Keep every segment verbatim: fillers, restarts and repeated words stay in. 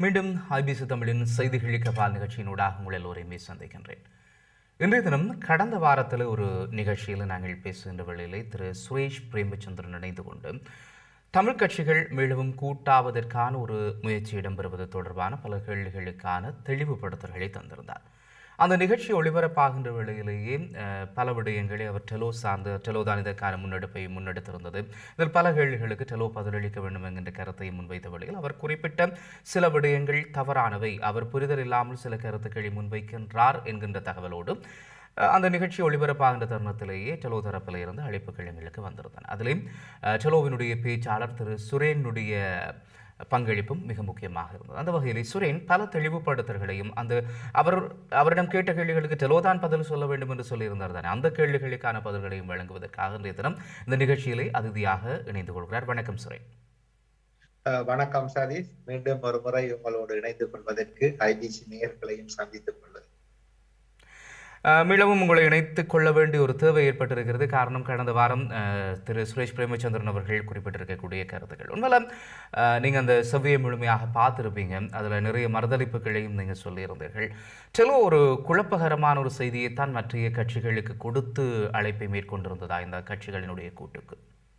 மீண்டும் ஐபிசி தமிழின் செய்திகளுக்கு பால் நிகழ்ச்சியினூடாக உங்கள் எல்லோரையுமே சந்திக்கின்றேன். இன்றைய தினம் கடந்த வாரத்தில் ஒரு நிகழ்ச்சியில் நாங்கள் பேசுகின்ற வேளையிலே திரு சுரேஷ் பிரேமச்சந்திரன் இணைந்து கொண்டு தமிழ் கட்சிகள் மீளவும் கூட்டாவதற்கான ஒரு முயற்சி இடம்பெறுவது தொடர்பான பல கேள்விகளுக்கான தெளிவுபடுத்தல்களை தந்திருந்தார். அந்த நிகழ்ச்சி ஒளிபரப்பாகின்ற வேளையிலேயே பல விடயங்களை அவர் டெலோ சார்ந்து டெலோ தான் இதற்கான முன்னெடுப்பை முன்னெடுத்திருந்தது. இதில் பல கேள்விகளுக்கு டெலோ பதிலளிக்க வேண்டும் என்கின்ற கருத்தை முன்வைத்த வேளையில் அவர் குறிப்பிட்ட சில விடயங்கள் தவறானவை, அவர் புரிதல் இல்லாமல் சில கருத்துக்களை முன்வைக்கின்றார் என்கின்ற தகவலோடு அந்த நிகழ்ச்சி ஒளிபரப்பாகின்ற தருணத்திலேயே டெலோ தரப்பில் இருந்து அழைப்புகள் எங்களுக்கு வந்திருந்தன. அதிலேயும் டெலோவினுடைய பேச்சாளர் திரு சுரேனுடைய பங்களிப்பும் மிக முக்கியமாக இருந்தது. அந்த வகையில் சுரேன் பல தெளிவுபடுத்தல்களையும் அந்த அவர் அவரிடம் கேட்ட கேள்விகளுக்கு டெலோதான் பதில் சொல்ல வேண்டும் என்று சொல்லியிருந்தார் தானே, அந்த கேள்விகளுக்கான பதில்களையும் வழங்குவதற்காக இன்றைய தினம் இந்த நிகழ்ச்சியிலே அதிதியாக இணைந்து கொள்கிறார். வணக்கம் சுரேன். வணக்கம் சதீஷ். மீண்டும் ஒரு முறை உங்களோடு இணைந்து கொள்வதற்கு ஐபிசி நேயர்களையும் சந்தித்துக் கொள்வது மீளவும் உங்களை இணைத்துக் கொள்ள வேண்டிய ஒரு தேவை ஏற்பட்டிருக்கிறது. காரணம், கடந்த வாரம் திரு சுரேஷ் பிரேமச்சந்திரன் அவர்கள் குறிப்பிட்டிருக்கக்கூடிய கருத்துக்கள் உண்மையில நீங்கள் அந்த செவ்வியை முழுமையாக பார்த்துருப்பீங்க. அதில் நிறைய மறுதளிப்புகளையும் நீங்கள் சொல்லியிருந்தீர்கள். டெலோ ஒரு குழப்பகரமான ஒரு செய்தியைத்தான் மற்ற கட்சிகளுக்கு கொடுத்து அழைப்பை மேற்கொண்டிருந்ததா இந்த கட்சிகளினுடைய கூட்டுக்கு?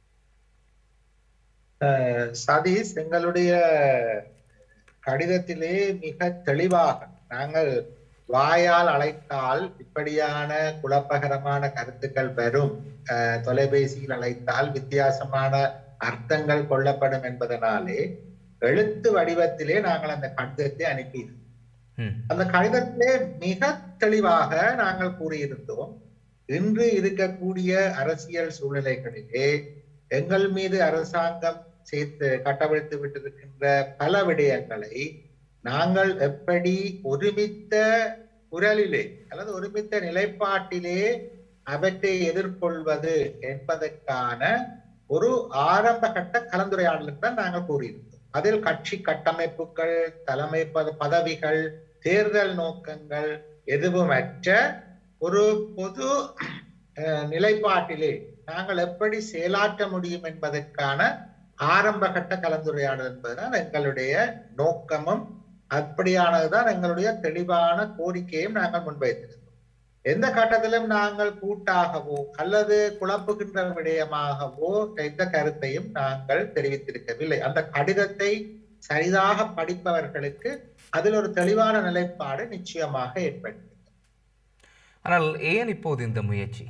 சதீஷ், எங்களுடைய கடிதத்திலே மிக தெளிவாக நாங்கள் வாயால் அழைத்தால் இப்படியான குழப்பகரமான கருத்துக்கள் வரும், தொலைபேசியில் அழைத்தால் வித்தியாசமான அர்த்தங்கள் கொள்ளப்படும் என்பதனாலே எழுத்து வடிவத்திலே நாங்கள் அந்த கடிதத்தை அனுப்பியிருந்தோம். அந்த கடிதத்திலே மிக தெளிவாக நாங்கள் கூறியிருந்தோம், இன்று இருக்கக்கூடிய அரசியல் சூழ்நிலைகளிலே எங்கள் மீது அரசாங்கம் சேர்த்து கட்டவிழ்த்து விட்டிருக்கின்ற பல விடயங்களை நாங்கள் எப்படி ஒருமித்த குரலிலே அல்லது ஒருமித்த நிலைப்பாட்டிலே அவற்றை எதிர்கொள்வது என்பதற்கான ஒரு ஆரம்ப கட்ட கலந்துரையாடலுக்கு தான் நாங்கள் கூறியிருந்தோம். அதில் கட்சி கட்டமைப்புகள், தலைமை பதவிகள், தேர்தல் நோக்கங்கள் எதுவுமற்ற ஒரு பொது நிலைப்பாட்டிலே நாங்கள் எப்படி செயலாற்ற முடியும் என்பதற்கான ஆரம்ப கட்ட கலந்துரையாடல் என்பதுதான் எங்களுடைய நோக்கமும் அப்படியானதுதான் எங்களுடைய தெளிவான கோரிக்கையும் நாங்கள் முன்வைத்திருந்தோம். எந்த கட்டத்திலும் நாங்கள் கூட்டாகவோ அல்லது குழப்புகின்ற விடயமாகவோ எந்த கருத்தையும் நாங்கள் தெரிவித்திருக்கவில்லை. அந்த கடிதத்தை சரிதாக படிப்பவர்களுக்கு அதில் ஒரு தெளிவான நிலைப்பாடு நிச்சயமாக ஏற்பட்டது. ஆனால் ஏன் இப்போது இந்த முயற்சி?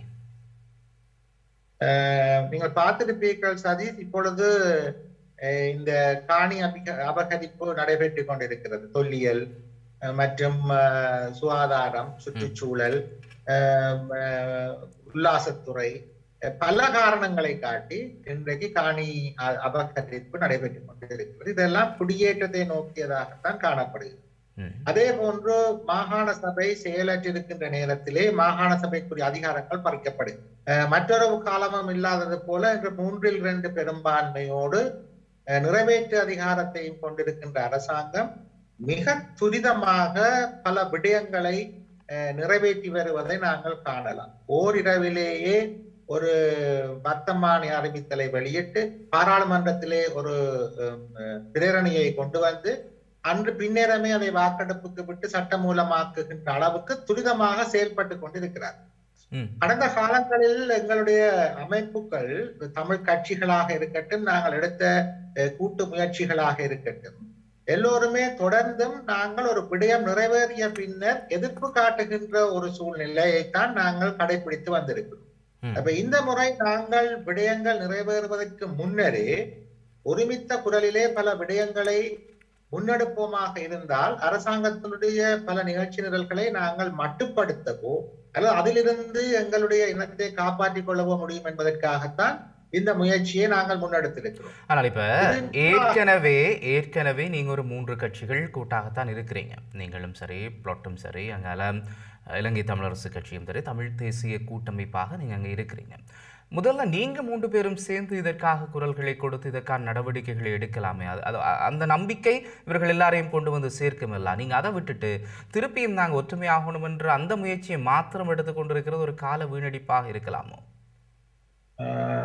நீங்கள் பார்த்திருப்பீர்கள் சதீஷ், இப்பொழுது இந்த காணி அபகரிப்பு நடைபெற்றுக் கொண்டிருக்கிறது. தொல்லியல் மற்றும் சுகாதாரம், சுற்றுச்சூழல், உல்லாசத்துறை, பல காரணங்களை காட்டி இன்றைக்கு காணி அபகரிப்பு நடைபெற்றுக் கொண்டிருக்கிறது. இதெல்லாம் குடியேற்றத்தை நோக்கியதாகத்தான் காணப்படுகிறது. அதே போன்று மாகாண சபை செயலற்றிருக்கின்ற நேரத்திலே மாகாண சபைக்குரிய அதிகாரங்கள் பறிக்கப்படுகிறது. மற்றொரு காலமும் இல்லாதது போல இன்று மூன்றில் இரண்டு பெரும்பான்மையோடு நிறைவேற்று அதிகாரத்தையும் கொண்டிருக்கின்ற அரசாங்கம் மிக துரிதமாக பல விடயங்களை நிறைவேற்றி வருவதை நாங்கள் காணலாம். ஓரிரவிலேயே ஒரு வர்த்தமானி அறிவித்தலை வெளியிட்டு பாராளுமன்றத்திலே ஒரு பிரேரணையை கொண்டு வந்து அன்று பின்னேறமே அதை வாக்கெடுப்புக்கு விட்டு சட்டமூலமாக்குகின்ற அளவுக்கு துரிதமாக செயல்பட்டு கொண்டிருக்கிறார். கடந்த காலங்களில் எங்களுடைய அமைப்புகள், தமிழ் கட்சிகளாக இருக்கட்டும், நாங்கள் எடுத்த கூட்டு முயற்சிகளாக இருக்கட்டும், எல்லோருமே தொடர்ந்தும் நாங்கள் ஒரு விடயம் நிறைவேறிய பின்னர் எதிர்ப்பு காட்டுகின்ற ஒரு சூழ்நிலையைத்தான் நாங்கள் கடைபிடித்து வந்திருக்கிறோம். அப்ப இந்த முறை நாங்கள் விடயங்கள் நிறைவேறுவதற்கு முன்னரே ஒருமித்த குரலிலே பல விடயங்களை முன்னெடுப்போமாக இருந்தால் அரசாங்கத்தினுடைய பல நிகழ்ச்சி நிரல்களை நாங்கள் மட்டுப்படுத்தவோ அல்லது அதிலிருந்து எங்களுடைய இனத்தை காப்பாற்றிக் கொள்ளவோ முடியும் என்பதற்காகத்தான் இந்த முயற்சியை நாங்கள் முன்னெடுத்திருக்கிறோம். ஆனால் இப்ப ஏற்கனவே ஏற்கனவே நீங்க ஒரு மூன்று கட்சிகள் கூட்டாகத்தான் இருக்கிறீங்க. நீங்களும் சரி, பிளாட்டும் சரி, அங்கால இலங்கை தமிழரசு கட்சியும் சரி, தமிழ் தேசிய கூட்டமைப்பாக நீங்க அங்க இருக்கிறீங்க. முதல்ல நீங்க மூன்று பேரும் சேர்ந்து இதற்காக குரல்களை கொடுத்து இதற்கான நடவடிக்கைகளை எடுக்கலாமே. அது அந்த நம்பிக்கை இவர்கள் எல்லாரையும் கொண்டு வந்து சேர்க்குமில்ல. நீங்க அதை விட்டுட்டு திருப்பியும் நாங்கள் ஒற்றுமையாகணும் என்ற அந்த முயற்சியை மாத்திரம் எடுத்துக் கொண்டிருக்கிறது ஒரு கால வீணடிப்பாக இருக்கலாமோ?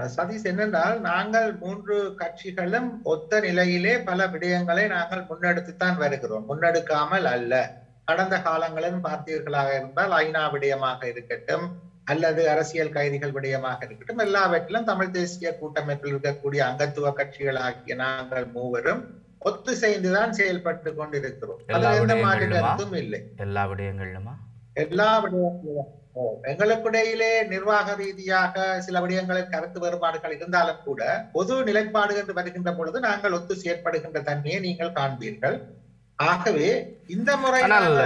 சதீஷ், என்னென்றால் நாங்கள் மூன்று கட்சிகளும் ஒத்த நிலையிலே பல விடயங்களை நாங்கள் முன்னெடுத்துத்தான் வருகிறோம், முன்னெடுக்காமல் அல்ல. கடந்த காலங்களிலும் பார்த்தீர்களாக இருந்தால் ஐநா விடயமாக இருக்கட்டும் அல்லது அரசியல் கைதிகள் விடயமாக இருக்கட்டும், எல்லாவற்றிலும் தமிழ் தேசிய கூட்டமைப்பில் இருக்கக்கூடிய அங்கத்துவ கட்சிகள் ஆகிய நாங்கள் மூவரும் ஒத்து செய்துதான் செயல்பட்டு கொண்டிருக்கிறோம். அது எந்த மாதிரி கருத்தும் இல்லை. எல்லா விடயங்களிலுமா? எல்லா விடயங்களும் எங்களுக்கிடையிலே நிர்வாக ரீதியாக சில விடயங்களில் கருத்து வேறுபாடுகள் இருந்தாலும் கூட பொது நிலைப்பாடு என்று வருகின்ற பொழுது நாங்கள் ஒத்து செயற்படுகின்ற தன்மையை நீங்கள் காண்பீர்கள். ஆகவே இந்த முறை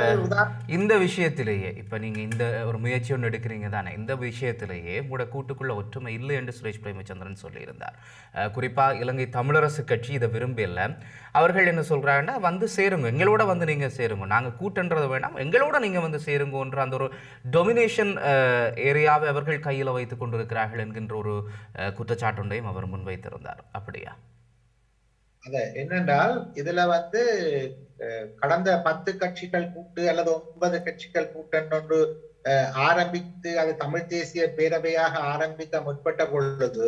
இந்த விஷயத்திலேயே இப்ப நீங்க இந்த ஒரு முயற்சி ஒன்று எடுக்கிறீங்க தானே, இந்த விஷயத்திலேயே உங்களோட கூட்டுக்குள்ள ஒற்றுமை இல்லை என்று சுரேஷ் பிரேமச்சந்திரன் சொல்லியிருந்தார். குறிப்பா இலங்கை தமிழரசு கட்சி இதை விரும்பல. அவர்கள் என்ன சொல்றாங்கன்னா, வந்து சேருங்க, எங்களோட வந்து நீங்க சேருங்க, நாங்க கூட்டன்றதை வேண்டாம், எங்களோட நீங்க வந்து சேருங்கன்ற அந்த ஒரு டொமினேஷன் ஏரியாவை அவர்கள் கையில வைத்துக் கொண்டிருக்கிறார்கள் என்கின்ற ஒரு குற்றச்சாட்டுண்டையும் அவர் முன்வைத்திருந்தார். அப்படியா? அத என்னென்றால் இதுல வந்து கடந்த பத்து கட்சிகள் கூட்டு அல்லது ஒன்பது கட்சிகள் கூட்டம் ஒன்று ஆரம்பித்து அது தமிழ் தேசிய பேரவையாக ஆரம்பிக்க முற்பட்ட பொழுது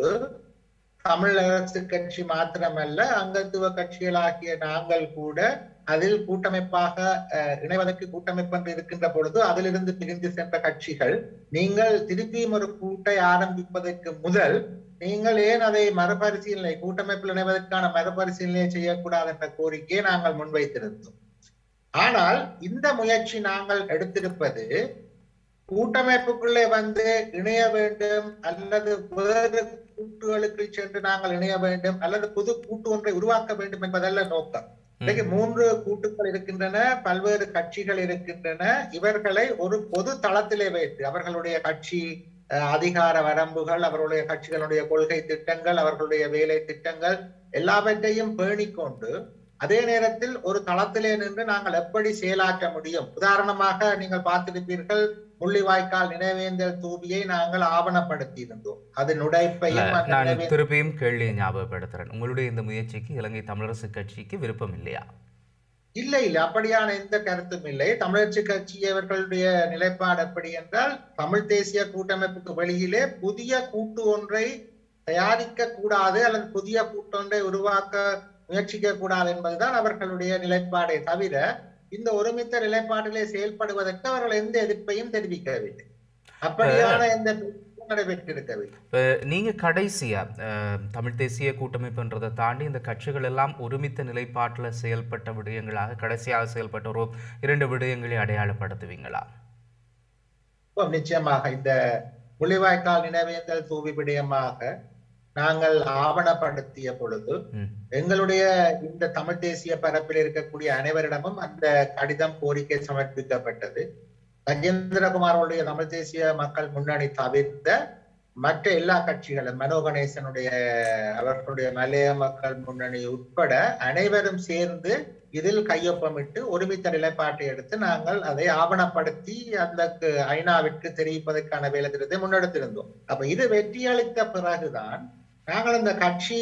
தமிழரசு கட்சி மாத்திரமல்ல அங்கத்துவ கட்சிகளாகிய நாங்கள் கூட அதில் கூட்டமைப்பாக இணைவதற்கு கூட்டமைப்பு என்று இருக்கின்ற பொழுது அதிலிருந்து பிரிந்து சென்ற கட்சிகள், நீங்கள் திருப்பியும் ஒரு கூட்டை ஆரம்பிப்பதற்கு முதல் நீங்கள் ஏன் அதை மறுபரிசீலனை கூட்டமைப்பில் இணைவதற்கான மறுபரிசீலனை செய்யக்கூடாது என்ற கோரிக்கையை நாங்கள் முன்வைத்திருந்தோம். ஆனால் இந்த முயற்சி நாங்கள் எடுத்திருப்பது கூட்டமைப்புக்குள்ளே வந்து இணைய வேண்டும் அல்லது வேறு கூட்டுகளுக்கு சென்று நாங்கள் இணைய வேண்டும் அல்லது புது கூட்டு ஒன்றை உருவாக்க வேண்டும் என்பதல்ல நோக்கம். இன்னைக்கு மூன்று கூட்டுகள் இருக்கின்றன, பல்வேறு கட்சிகள் இருக்கின்றன. இவர்களை ஒரு பொது தளத்திலே வைத்து அவர்களுடைய கட்சி அதிகார வரம்புகள், அவர்களுடைய கட்சிகளுடைய கொள்கை திட்டங்கள், அவர்களுடைய வேலை திட்டங்கள் எல்லாவற்றையும் பேணிக்கொண்டு அதே நேரத்தில் ஒரு தளத்திலே நின்று நாங்கள் எப்படி செயலாற்ற முடியும். உதாரணமாக நீங்கள் பார்த்திருப்பீர்கள், முள்ளிவாய்க்கால் நினைவேந்தல் தூபியை நாங்கள் ஆவணப்படுத்தி இருந்தோம். அதன் உடைப்பையும் நான் திருப்பியும் கேள்வி ஞாபகப்படுத்துறேன். உங்களுடைய இந்த முயற்சிக்கு இலங்கை தமிழரசு கட்சிக்கு விருப்பம் இல்லையா? இல்லை இல்லை, அப்படியான எந்த கருத்தும் இல்லை. தமிழரசு கட்சியவர்களுடைய நிலைப்பாடு எப்படி என்றால், தமிழ் தேசிய கூட்டமைப்புக்கு வெளியிலே புதிய கூட்டு ஒன்றை தயாரிக்க கூடாது அல்லது புதிய கூட்டொன்றை உருவாக்க முயற்சிக்க கூடாது என்பதுதான் அவர்களுடைய நிலைப்பாடே தவிர இந்த ஒருமித்த நிலைப்பாட்டிலே செயல்படுவதற்கு அவர்கள் எந்த எதிர்ப்பையும் தெரிவிக்கவில்லை. அப்படியான எந்த நடைபெற்றிருக்கவில்லை. நீங்க கடைசியா தமிழ் தேசிய கூட்டமைப்புன்றதை தாண்டி இந்த கட்சிகள் எல்லாம் ஒருமித்த நிலைப்பாட்டுல செயல்பட்ட விடயங்களாக கடைசியாக செயல்பட்ட ஒரு இரண்டு விடயங்களை அடையாளப்படுத்துவீங்களா? நிச்சயமாக இந்த முள்ளிவாய்க்கால் நினைவேந்தல் தூவி விடயமாக நாங்கள் ஆவணப்படுத்திய பொழுது எங்களுடைய இந்த தமிழ் தேசிய பரப்பில் இருக்கக்கூடிய அனைவரிடமும் அந்த கடிதம் கோரிக்கை சமர்ப்பிக்கப்பட்டது. கஜேந்திரகுமாரோடைய தமிழ் தேசிய மக்கள் முன்னணி தவிர்த்த மற்ற எல்லா கட்சிகளும், மனோ கணேசனுடைய அவர்களுடைய மலைய மக்கள் முன்னணி உட்பட அனைவரும் சேர்ந்து இதில் கையொப்பமிட்டு ஒருமித்த நிலைப்பாட்டை எடுத்து நாங்கள் அதை ஆவணப்படுத்தி அந்த ஐநாவிற்கு தெரிவிப்பதற்கான வேலை திட்டத்தை முன்னெடுத்திருந்தோம். அப்ப இது வெற்றியளித்த பிறகுதான் நாங்கள் இந்த கட்சி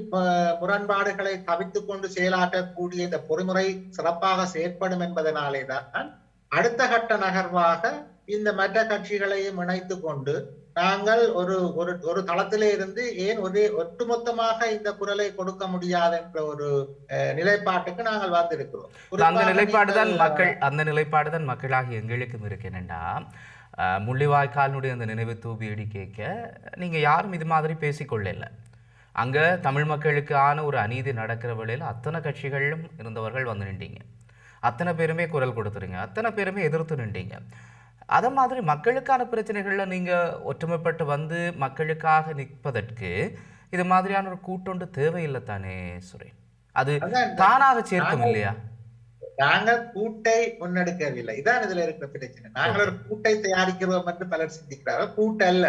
முரண்பாடுகளை தவிர்த்து கொண்டு செயலாற்றக்கூடிய இந்த பொறிமுறை சிறப்பாக செயற்படும் என்பதனாலே தான் அடுத்த கட்ட நகர்வாக இந்த மற்ற கட்சிகளையும் இணைத்து கொண்டு நாங்கள் ஒரு ஒரு ஒரு தளத்திலே இருந்து ஏன் ஒரு ஒட்டுமொத்தமாக இந்த குரலை கொடுக்க முடியாது என்ற ஒரு நிலைப்பாட்டுக்கு நாங்கள் வந்திருக்கிறோம். அந்த நிலைப்பாடுதான் மக்கள் அந்த நிலைப்பாடுதான் மக்களாகி எங்களுக்கும் இருக்கேன்டா. முள்ளிவாய்க்காலினுடைய அந்த நினைவு தூபி அடி கேட்க நீங்க யாரும் இது மாதிரி பேசிக்கொள்ளல. அங்க தமிழ் மக்களுக்கான ஒரு அநீதி நடக்கிற வேளையில அத்தனை கட்சிகளும் இருந்தவர்கள் வந்து நின்றீங்க, அத்தனை பேருமே குரல் கொடுத்துறீங்க, அத்தனை பேருமே எதிர்த்து நின்றீங்க. அத மாதிரி மக்களுக்கான பிரச்சனைகள்ல நீங்க ஒற்றுமைப்பட்டு வந்து மக்களுக்காக நிற்பதற்கு இது மாதிரியான ஒரு கூட்டொண்டு தேவையில்லை தானே சுரேன்? அது தானாக சேர்க்கும் இல்லையா? நாங்கள் கூட்டை முன்னெடுக்கவில்லை, இதான் இதுல இருக்கிற பிரச்சனை. நாங்கள் ஒரு கூட்டை தயாரிக்கிறோம் என்று பலர் சிந்திக்கிறார்கள். கூட்டு அல்ல,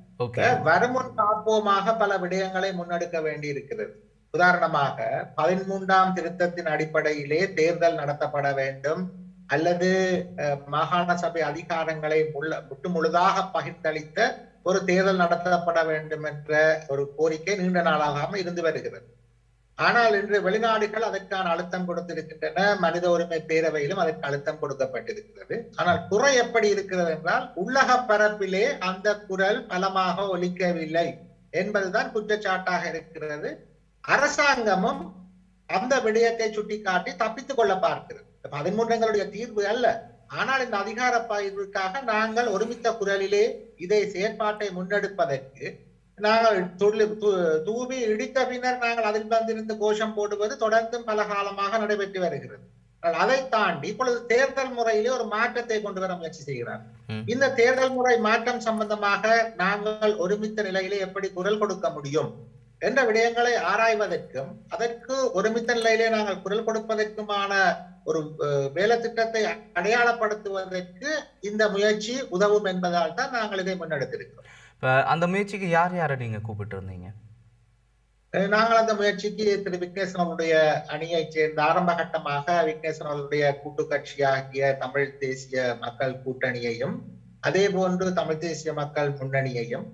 வருமுன் காப்போமாக பல விடயங்களை முன்னெடுக்க வேண்டி இருக்கிறது. உதாரணமாக பதிமூன்றாம் திருத்தத்தின் அடிப்படையிலே தேர்தல் நடத்தப்பட வேண்டும் அல்லது மாகாண சபை அதிகாரங்களை முற்று முழுதாக பகிர்ந்தளித்த ஒரு தேர்தல் நடத்தப்பட வேண்டும் என்ற ஒரு கோரிக்கை நீண்ட நாளாக இருந்து வருகிறது. ஆனால் இன்று வெளிநாடுகள் அதற்கான அழுத்தம் கொடுத்திருக்கின்றன, மனித உரிமை பேரவையிலும் அதற்கு அழுத்தம் கொடுக்கப்பட்டிருக்கிறது. ஆனால் குறை எப்படி இருக்கிறது என்றால், உள்ளக பரப்பிலே அந்த குரல் பலமாக ஒலிக்கவில்லை. என்பதுதான் குற்றச்சாட்டாக இருக்கிறது. அரசாங்கமும் அந்த விடயத்தை சுட்டிக்காட்டி தப்பித்துக் கொள்ள பார்க்கிறது. பதிமூன்று எங்களுடைய தீர்வு அல்ல. ஆனால் இந்த அதிகார பகிர்வுக்காக நாங்கள் ஒருமித்த குரலிலே இதை செயற்பாட்டை முன்னெடுப்பதற்கு நாங்கள் தூவி இடித்த பின்னர் நாங்கள் அதில் வந்திருந்து கோஷம் போடுவது தொடர்ந்தும் பல காலமாக நடைபெற்று வருகிறது. அதை தாண்டி இப்பொழுது தேர்தல் முறையிலே ஒரு மாற்றத்தை கொண்டு வர முயற்சி செய்கிறார். இந்த தேர்தல் முறை மாற்றம் சம்பந்தமாக நாங்கள் ஒருமித்த நிலையிலே எப்படி குரல் கொடுக்க முடியும் என்ற விடயங்களை ஆராய்வதற்கும் அதற்கு ஒருமித்த நிலையிலே நாங்கள் குரல் கொடுப்பதற்குமான ஒரு வேலை திட்டத்தை அடையாளப்படுத்துவதற்கு இந்த முயற்சி உதவும் என்பதால் தான் நாங்கள் இதை முன்னெடுத்திருக்கிறோம். அந்த முயற்சிக்கு யார் யாரை நீங்க கூப்பிட்டு இருந்தீங்க? நாங்கள் அந்த முயற்சிக்கு திரு விக்னேஸ்வரன் அவருடைய அணியை சேர்ந்த ஆரம்ப கட்டமாக விக்னேஸ்வரன் அவருடைய கூட்டு கட்சியாகிய தமிழ் தேசிய மக்கள் கூட்டணியையும் அதே போன்று தமிழ் தேசிய மக்கள் முன்னணியையும்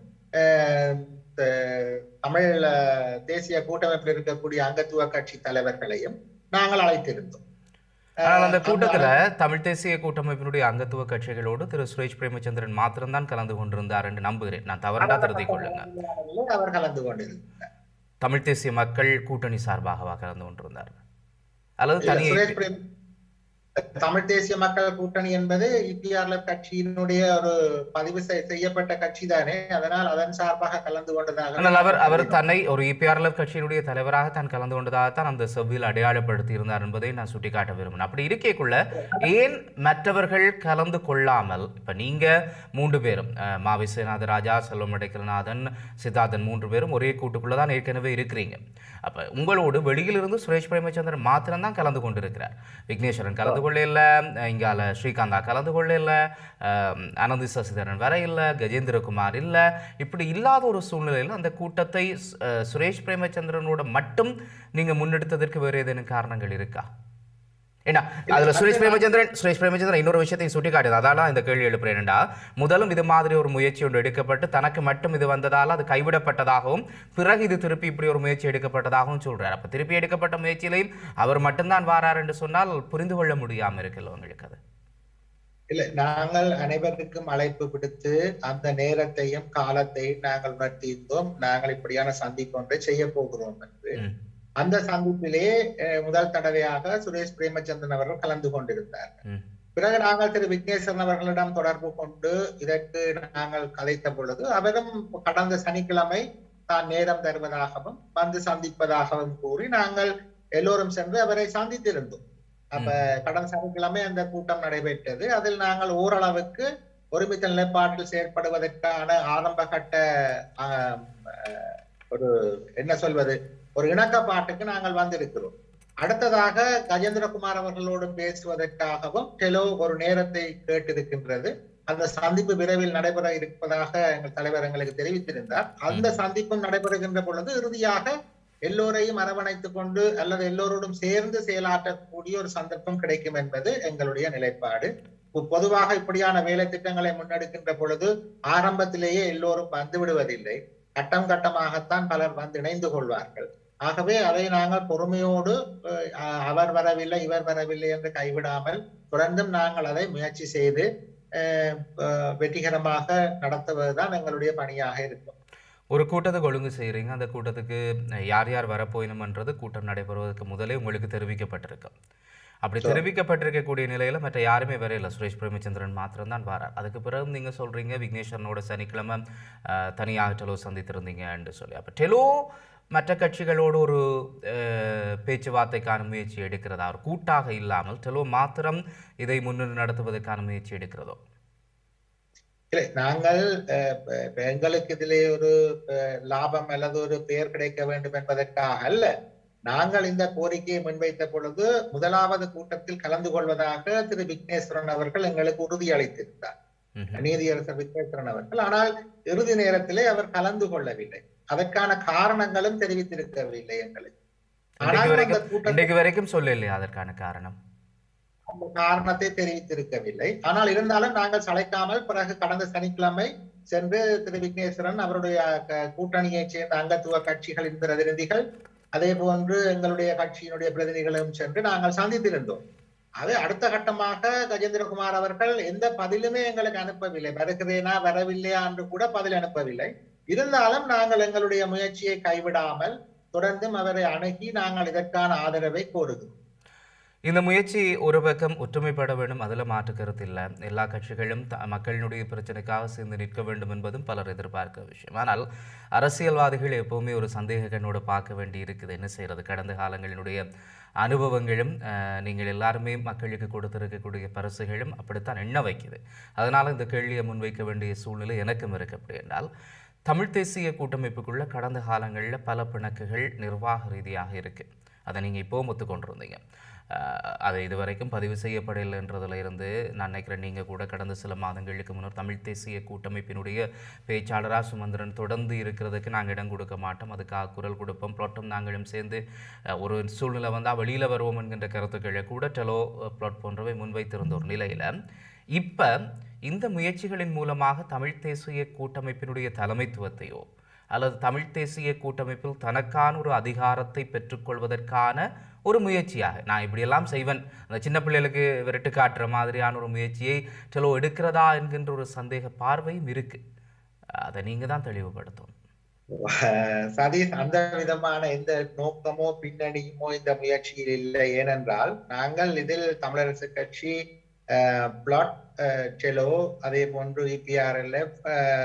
தமிழ் தேசிய கூட்டமைப்பில் இருக்கக்கூடிய அங்கத்துவ கட்சி தலைவர்களையும் நாங்கள் அழைத்திருந்தோம். ஆனால் அந்த கூட்டத்துல தமிழ் தேசிய கூட்டமைப்பினுடைய அங்கத்துவ கட்சிகளோடு திரு சுரேஷ் பிரேமச்சந்திரன் மாத்திரம்தான் கலந்து கொண்டிருந்தார் என்று நம்புகிறேன். நான் தவறா திருத்திக் கொள்ளுங்க. அவர் கலந்து கொண்டிருந்தார். தமிழ் தேசிய மக்கள் கூட்டணி சார்பாகவா கலந்து கொண்டிருந்தார் அல்லது தனியாக? தமிழ் தேசிய மக்கள் கூட்டணி என்பது இபிஆர்எல் கட்சியினுடைய ஒரு பதிவு செய்யப்பட்ட கட்சி தானே, அதனால் அதன் சார்பாக கலந்து கொண்டதாக அவர் அவர் தன்னை ஒரு இபிஆர்எல் கட்சியினுடைய தலைவராக தான் கலந்து கொண்டதாகத்தான் அந்த செவ்வியில் அடையாளப்படுத்தி இருந்தார் என்பதை நான் சுட்டிக்காட்ட விரும்பினேன். அப்படி இருக்கேக்குள்ள ஏன் மற்றவர்கள் கலந்து கொள்ளாமல், இப்ப நீங்க மூன்று பேரும் மாவி சேனாதராஜா, செல்வம் அடைக்கலநாதன், சித்தார்த்தன் மூன்று பேரும் ஒரே கூட்டுக்குள்ளதான் ஏற்கனவே இருக்கிறீங்க. அப்ப உங்களோடு வெளியிலிருந்து சுரேஷ் பிரேமச்சந்திரன் மாத்திரம்தான் கலந்து கொண்டிருக்கிறார். விக்னேஸ்வரன் கலந்து கொள்ள இல்லை, இங்கால ஸ்ரீகாந்தா கலந்து கொள்ள இல்லை, அனந்தி சசிதரன் வர இல்லை, கஜேந்திரகுமார் இல்லை. இப்படி இல்லாத ஒரு சூழ்நிலையில் அந்த கூட்டத்தை சுரேஷ் பிரேமச்சந்திரனோட மட்டும் நீங்க முன்னெடுத்ததற்கு வேறு ஏதேனும் காரணங்கள் இருக்கா? ஏன்னா அதுல சுரேஷ் பிரேமச்சந்திரன் சுரேஷ் பிரேமச்சந்திரன் இன்னொரு விஷயத்தையும் சுட்டி காட்டுது. அதால இந்த கேள்வி எழுப்புறேன்டா, முதலும் இது மாதிரி ஒரு முயற்சி ஒன்று எடுக்கப்பட்டு தனக்கு மட்டும் இது வந்ததால் அது கைவிடப்பட்டதாகவும் பிறகு இது திருப்பி இப்படி ஒரு முயற்சி எடுக்கப்பட்டதாகவும் சொல்றாரு. அப்ப திருப்பி எடுக்கப்பட்ட முயற்சியிலையும் அவர் மட்டும்தான் வாரார் என்று சொன்னால் புரிந்து கொள்ள முடியாம இருக்குல்ல உங்களுக்கு? அது இல்ல, நாங்கள் அனைவருக்கும் அழைப்பு விடுத்து அந்த நேரத்தையும் காலத்தையும் நாங்கள் உணர்த்தியிருந்தோம். நாங்கள் இப்படியான சந்திப்பு ஒன்றை செய்ய போகிறோம் என்று. அந்த சந்திப்பிலே முதல் தடவையாக சுரேஷ் பிரேமச்சந்திரன் அவர்கள் கலந்து கொண்டிருந்தார். பிறகு நாங்கள் திரு விக்னேஸ்வரன் அவர்களிடம் தொடர்பு கொண்டு இதற்கு நாங்கள் கதைத்த பொழுது அவரும் கடந்த சனிக்கிழமை தான் நேரம் தருவதாகவும் வந்து சந்திப்பதாகவும் கூறி நாங்கள் எல்லோரும் சென்று அவரை சந்தித்திருந்தோம். அப்ப கடந்த சனிக்கிழமை அந்த கூட்டம் நடைபெற்றது. அதில் நாங்கள் ஓரளவுக்கு ஒருமித்த நிலைப்பாட்டில் செயற்படுவதற்கான ஆரம்ப கட்ட ஒரு என்ன சொல்வது ஒரு இணக்கப்பாட்டுக்கு நாங்கள் வந்திருக்கிறோம். அடுத்ததாக கஜேந்திரகுமார் அவர்களோடு பேசுவதற்காகவும் டெலோ ஒரு நேரத்தை கேட்டிருக்கின்றது. அந்த சந்திப்பு விரைவில் நடைபெற இருப்பதாக எங்கள் தலைவர் எங்களுக்கு தெரிவித்திருந்தார். அந்த சந்திப்பும் நடைபெறுகின்ற பொழுது இறுதியாக எல்லோரையும் அரவணைத்துக் கொண்டு அல்லது எல்லோரோடும் சேர்ந்து செயலாற்றக்கூடிய ஒரு சந்தர்ப்பம் கிடைக்கும் என்பது எங்களுடைய நிலைப்பாடு. பொதுவாக இப்படியான வேலை திட்டங்களை முன்னெடுக்கின்ற பொழுது ஆரம்பத்திலேயே எல்லோரும் வந்து விடுவதில்லை, கட்டம் கட்டமாகத்தான் பலர் வந்து இணைந்து கொள்வார்கள். ஆகவே அதை நாங்கள் பொறுமையோடு அவர் வரவில்லை இவர் வரவில்லை என்று கைவிடாமல் தொடர்ந்தும் நாங்கள் அதை முயற்சி செய்து வெற்றிகரமாக நடத்துவதுதான் எங்களுடைய பணியாக இருக்கும். ஒரு கூட்டத்துக்கு ஒழுங்கு செய்கிறீங்க, அந்த கூட்டத்துக்கு யார் யார் வரப்போயணும்ன்றது கூட்டம் நடைபெறுவதற்கு முதலே உங்களுக்கு தெரிவிக்கப்பட்டிருக்கு. அப்படி தெரிவிக்கப்பட்டிருக்கக்கூடிய நிலையில மற்ற யாருமே வர இல்லை, சுரேஷ் பிரேமச்சந்திரன் மாத்திரம்தான் வரார். அதுக்கு பிறகு நீங்க சொல்றீங்க விக்னேஸ்வரனோட சனிக்கிழமை தனியாக டெலோ சந்தித்திருந்தீங்க என்று சொல்லி. அப்ப டெலோ மற்ற கட்சிகளோடு ஒரு பேச்சுவார்த்தைக்கான முயற்சி எடுக்கிறதா, ஒரு கூட்டாக இல்லாமல் டெலோ மாத்திரம் இதை முன்னின்று நடத்துவதற்கான முயற்சி எடுக்கிறதோ? இல்லை, நாங்கள் எங்களுக்கு இதிலே ஒரு லாபம் அல்லது ஒரு பெயர் கிடைக்க வேண்டும் என்பதற்காக அல்ல. நாங்கள் இந்த கோரிக்கையை முன்வைத்த பொழுது முதலாவது கூட்டத்தில் கலந்து கொள்வதாக திரு விக்னேஸ்வரன் அவர்கள் எங்களுக்கு உறுதி அளித்திருந்தார், நீதியரசர் விக்னேஸ்வரன் அவர்கள். ஆனால் இறுதி நேரத்திலே அவர் கலந்து கொள்ளவில்லை. அதற்கான காரணங்களும் தெரிவித்திருக்கவில்லை எங்களுக்கு. இன்றைக்கு வரைக்கும் சொல்லலையா அதற்கான காரணம்? அந்த காரணத்தை தெரிவித்திருக்கவில்லை. ஆனால் இருந்தாலும் நாங்கள் சளைக்காமல் பிறகு கடந்த சனிக்கிழமை சென்று திரு விக்னேஸ்வரன் அவருடைய கூட்டணியை சேர்ந்த அங்கத்துவ கட்சிகளின் பிரதிநிதிகள் அதே போன்று எங்களுடைய கட்சியினுடைய பிரதிநிதிகளும் சென்று நாங்கள் சந்தித்திருந்தோம். அது அடுத்த கட்டமாக கஜேந்திரகுமார் அவர்கள் எந்த பதிலுமே எங்களுக்கு அனுப்பவில்லை. வருகிறேனா வரவில்லையா என்று கூட பதில் அனுப்பவில்லை. இருந்தாலும் நாங்கள் எங்களுடைய முயற்சியை கைவிடாமல் தொடர்ந்தும் அவரை அணுகி நாங்கள் இதற்கான ஆதரவை கோருகிறோம். இந்த முயற்சி ஒரு பக்கம் ஒற்றுமைப்பட வேண்டும், அதில் மாற்று கருத்து இல்லை. எல்லா கட்சிகளும் த மக்களினுடைய பிரச்சனைக்காக சேர்ந்து நிற்க வேண்டும் என்பதும் பலர் எதிர்பார்க்க விஷயம். ஆனால் அரசியல்வாதிகள் எப்போவுமே ஒரு சந்தேக கண்ணோடு பார்க்க வேண்டி இருக்குது. என்ன செய்கிறது? கடந்த காலங்களினுடைய அனுபவங்களும் நீங்கள் எல்லாருமே மக்களுக்கு கொடுத்திருக்கக்கூடிய பரிசுகளும் அப்படித்தான் எண்ண வைக்குது. அதனால் இந்த கேள்வியை முன்வைக்க வேண்டிய சூழ்நிலை எனக்கும் இருக்கு. அப்படி என்றால் தமிழ் தேசிய கூட்டமைப்புக்குள்ள கடந்த காலங்களில் பல பிணக்குகள் நிர்வாக ரீதியாக இருக்குது. அதை நீங்கள் இப்போவும் ஒத்துக்கொண்டிருந்தீங்க. அது இதுவரைக்கும் பதிவு செய்யப்படலைன்றதுல இருந்து நான் நினைக்கிறேன் நீங்கள் கூட கடந்த சில மாதங்களுக்கு முன்னர் தமிழ் தேசிய கூட்டமைப்பினுடைய பேச்சாளராக சுமந்திரன் தொடர்ந்து இருக்கிறதுக்கு நாங்கள் இடம் கொடுக்க மாட்டோம், அதுக்காக குரல் கொடுப்போம், பிளாட்டும் நாங்களும் சேர்ந்து ஒரு சூழ்நிலை வந்தால் வெளியில் வருவோம் என்கின்ற கருத்துக்களை கூட டெலோ பிளாட் போன்றவை முன்வைத்திருந்த ஒரு நிலையில் இப்போ இந்த முயற்சிகளின் மூலமாக தமிழ் தேசிய கூட்டமைப்பினுடைய தலைமைத்துவத்தையோ அல்லது தமிழ் தேசிய கூட்டமைப்பில் தனக்கான ஒரு அதிகாரத்தை பெற்றுக்கொள்வதற்கான ஒரு முயற்சியாக நான் இப்படியெல்லாம் செய்வேன், அந்த சின்ன பிள்ளைகளுக்கு விரட்டு காட்டுற மாதிரியான ஒரு முயற்சியை சில எடுக்கிறதா என்கின்ற ஒரு சந்தேக பார்வையும் இருக்கு. அதை நீங்க தான் தெளிவுபடுத்தணும். சதீஷ், அந்த விதமான எந்த நோக்கமோ பின்னணியுமோ இந்த முயற்சியில் இல்லை. ஏனென்றால் நாங்கள் இதில் தமிழரசு கட்சி, பிளாட் செலோ, அதே போன்று இபிஆர்எல்எஃப்,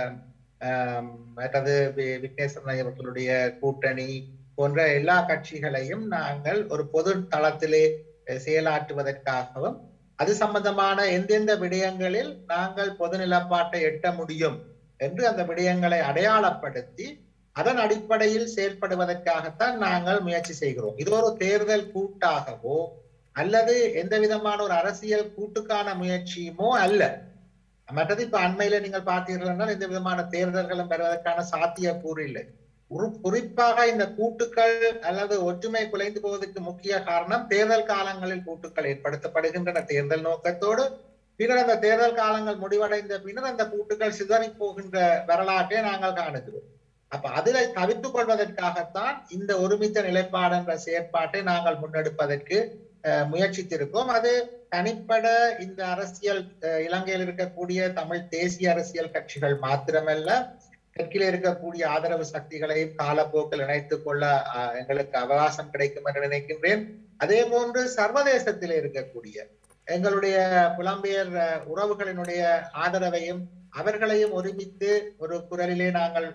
மற்றது விக்னேஸ்வரன் அவர்களுடைய கூட்டணி போன்ற எல்லா கட்சிகளையும் நாங்கள் ஒரு பொது தளத்திலே செயலாற்றுவதற்காகவும் அது சம்பந்தமான எந்தெந்த விடயங்களில் நாங்கள் பொது நிலப்பாட்டை எட்ட முடியும் என்று அந்த விடயங்களை அடையாளப்படுத்தி அதன் அடிப்படையில் செயல்படுவதற்காகத்தான் நாங்கள் முயற்சி செய்கிறோம். இது ஒரு தேர்தல் கூட்டாகவோ அல்லது எந்த விதமான ஒரு அரசியல் கூட்டுக்கான முயற்சியுமோ அல்ல. மற்றது இப்ப அண்மையில நீங்கள் பார்த்தீர்கள் என்றால் எந்த விதமான தேர்தல்களும் பெறுவதற்கான சாத்தியக்கூறு இல்லை. குறிப்பாக இந்த கூட்டுக்கள் அல்லது ஒற்றுமை குலைந்து போவதற்கு முக்கிய காரணம் தேர்தல் காலங்களில் கூட்டுக்கள் ஏற்படுத்தப்படுகின்றன தேர்தல் நோக்கத்தோடு. பின்னர் அந்த தேர்தல் காலங்கள் முடிவடைந்த பின்னர் அந்த கூட்டுக்கள் சிதறி போகின்ற வரலாற்றை நாங்கள் காணுகிறோம். அப்ப அதில் தவிர்த்துக் கொள்வதற்காகத்தான் இந்த ஒருமித்த நிலைப்பாடு என்ற செயற்பாட்டை நாங்கள் முன்னெடுப்பதற்கு முயற்சித்திருக்கோம். அது தனிப்பட இந்த அரசியல் இலங்கையில் இருக்கக்கூடிய தமிழ் தேசிய அரசியல் கட்சிகள் மாத்திரமல்ல, தெற்கில் இருக்கக்கூடிய ஆதரவு சக்திகளையும் காலப்போக்கில் இணைத்துக் கொள்ள எங்களுக்கு அவகாசம் கிடைக்கும் என்று நினைக்கின்றேன். அதே போன்று சர்வதேசத்தில் இருக்கக்கூடிய எங்களுடைய புலம்பெயர் உறவுகளினுடைய ஆதரவையும் அவர்களையும் ஒருமித்து ஒரு குரலிலே நாங்கள்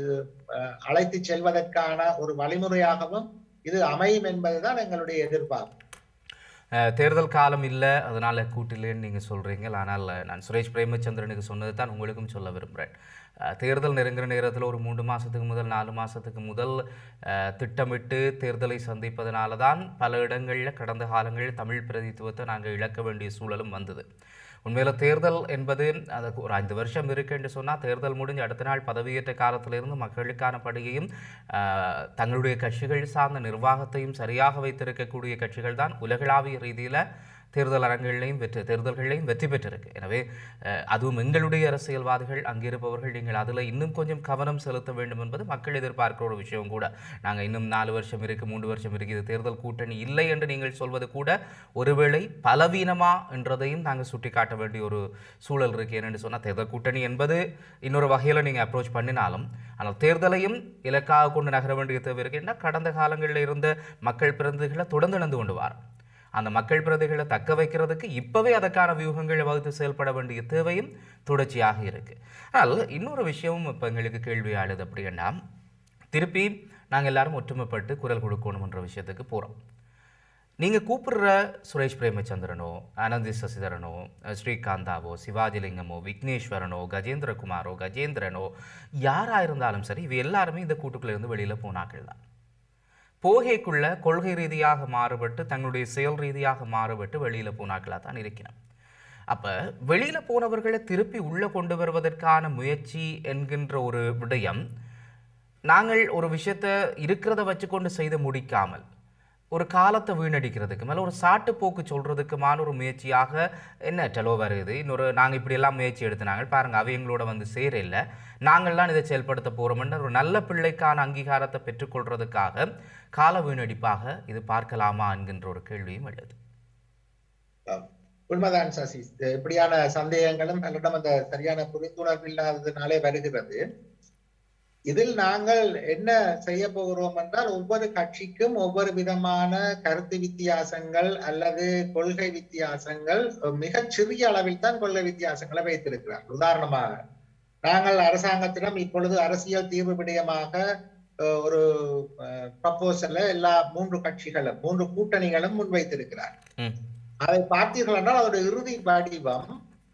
அழைத்து செல்வதற்கான ஒரு வழிமுறையாகவும் இது அமையும் என்பதுதான் எங்களுடைய எதிர்பார்ப்பு. தேர்தல் காலம் இல்லை, அதனால் கூட்டிலேன்னு நீங்கள் சொல்கிறீங்க. ஆனால் நான் சுரேஷ் பிரேமச்சந்திரனுக்கு சொன்னது தான் உங்களுக்கும் சொல்ல விரும்புகிறேன். தேர்தல் நெருங்குற நேரத்தில் ஒரு மூன்று மாதத்துக்கு முதல் நாலு மாதத்துக்கு முதல் திட்டமிட்டு தேர்தலை சந்திப்பதனால தான் பல இடங்களில் கடந்த காலங்களில் தமிழ் பிரதித்துவத்தை நாங்கள் இழக்க வேண்டிய சூழலும் வந்தது. உண்மையில் தேர்தல் என்பது அதுக்கு ஒரு ஐந்து வருஷம் இருக்கு என்று சொன்னால் தேர்தல் முடிஞ்சு அடுத்த நாள் பதவியேற்ற காலத்திலிருந்து மக்களுக்கான பணியையும் தங்களுடைய கட்சிகள் சார்ந்த நிர்வாகத்தையும் சரியாக வைத்திருக்கக்கூடிய கட்சிகள் தான் உலகளாவிய ரீதியில் தேர்தல் அரங்குகளையும் வெற்றி தேர்தல்களையும் வெற்றி பெற்றிருக்கு. எனவே அதுவும் எங்களுடைய அரசியல்வாதிகள் அங்கிருப்பவர்கள் நீங்கள் அதில் இன்னும் கொஞ்சம் கவனம் செலுத்த வேண்டும் என்பது மக்கள் எதிர்பார்க்கிற ஒரு விஷயம் கூட. நாங்கள் இன்னும் நாலு வருஷம் இருக்குது, மூன்று வருஷம் இருக்குது, தேர்தல் கூட்டணி இல்லை என்று நீங்கள் சொல்வது கூட ஒருவேளை பலவீனமா என்றதையும் நாங்கள் சுட்டி காட்ட வேண்டிய ஒரு சூழல் இருக்குது. ஏன்னு சொன்னால் தேர்தல் கூட்டணி என்பது இன்னொரு வகையில் நீங்கள் அப்ரோச் பண்ணினாலும் ஆனால் தேர்தலையும் இலக்காக கொண்டு நகர வேண்டிய தேவை இருக்குன்னா கடந்த காலங்களில் இருந்த மக்கள் பிரதிநிதிகளை தொடர்ந்து நடந்து கொண்டு வார் அந்த மக்கள் பிரதிகளை தக்க வைக்கிறதுக்கு இப்போவே அதற்கான வியூகங்களை வகுத்து செயல்பட வேண்டிய தேவையும் தொடர்ச்சியாக இருக்குது. ஆனால் இன்னொரு விஷயமும் இப்போ எங்களுக்கு கேள்வி ஆளுது. அப்படின்னா திருப்பி நாங்கள் எல்லாரும் ஒற்றுமைப்பட்டு குரல் கொடுக்கணுன்ற விஷயத்துக்கு போகிறோம். நீங்கள் கூப்பிடுற சுரேஷ் பிரேமச்சந்திரனோ, அனந்தி சசிதரனோ, ஸ்ரீகாந்தாவோ, சிவாஜிலிங்கமோ, விக்னேஸ்வரனோ, கஜேந்திரகுமாரோ, கஜேந்திரனோ யாராக இருந்தாலும் சரி, இவை எல்லாருமே இந்த கூட்டுக்குள்ளேருந்து வெளியில் போனாக்கள் தான். போகைக்குள்ள கொள்கை ரீதியாக மாறுபட்டு தங்களுடைய செயல் ரீதியாக மாறுபட்டு வெளியில் போனாக்களாக தான் இருக்கிறோம். அப்போ வெளியில் போனவர்களை திருப்பி உள்ளே கொண்டு வருவதற்கான முயற்சி என்கின்ற ஒரு விடயம் நாங்கள் ஒரு விஷயத்தை இருக்கிறத வச்சுக்கொண்டு செய்து முடிக்காமல் ஒரு காலத்தை வீணடிக்கிறதுக்கு மேலே ஒரு சாட்டு போக்கு சொல்கிறதுக்குமான ஒரு முயற்சியாக என்ன டெலோ வருது. இன்னொரு நாங்கள் இப்படியெல்லாம் முயற்சி எடுத்துனாங்க பாருங்கள், அவை எங்களோட வந்து சேர இல்லை, நாங்கள்லாம் இதை செயல்படுத்த போகிறோம்னு ஒரு நல்ல பிள்ளைக்கான அங்கீகாரத்தை பெற்றுக்கொள்றதுக்காக கால வீணடிப்பாக இது பார்க்கலாமா என்கின்ற ஒரு கேள்வியும் எழுது. உண்மைதான் சசி, இப்படியான சந்தேகங்களும் எங்களிடம் அந்த சரியான புரிந்துணர்வு இல்லாததுனாலே வருகிறது. இதில் நாங்கள் என்ன செய்ய போகிறோம் என்றால் ஒவ்வொரு கட்சிக்கும் ஒவ்வொரு விதமான கருத்து வித்தியாசங்கள் அல்லது கொள்கை வித்தியாசங்கள் மிகச் சிறிய அளவில் தான் கொள்கை வித்தியாசங்களை வைத்திருக்கிறார். உதாரணமாக நாங்கள் அரசாங்கத்திடம் இப்பொழுது அரசியல் தீர்வு விடயமாக ஒரு ப்ரப்போசலை எல்லா மூன்று கட்சிகளும் மூன்று கூட்டணிகளும் முன்வைத்திருக்கிறார். அதை பார்த்தீர்கள் என்றால் அதோட இறுதி வடிவம்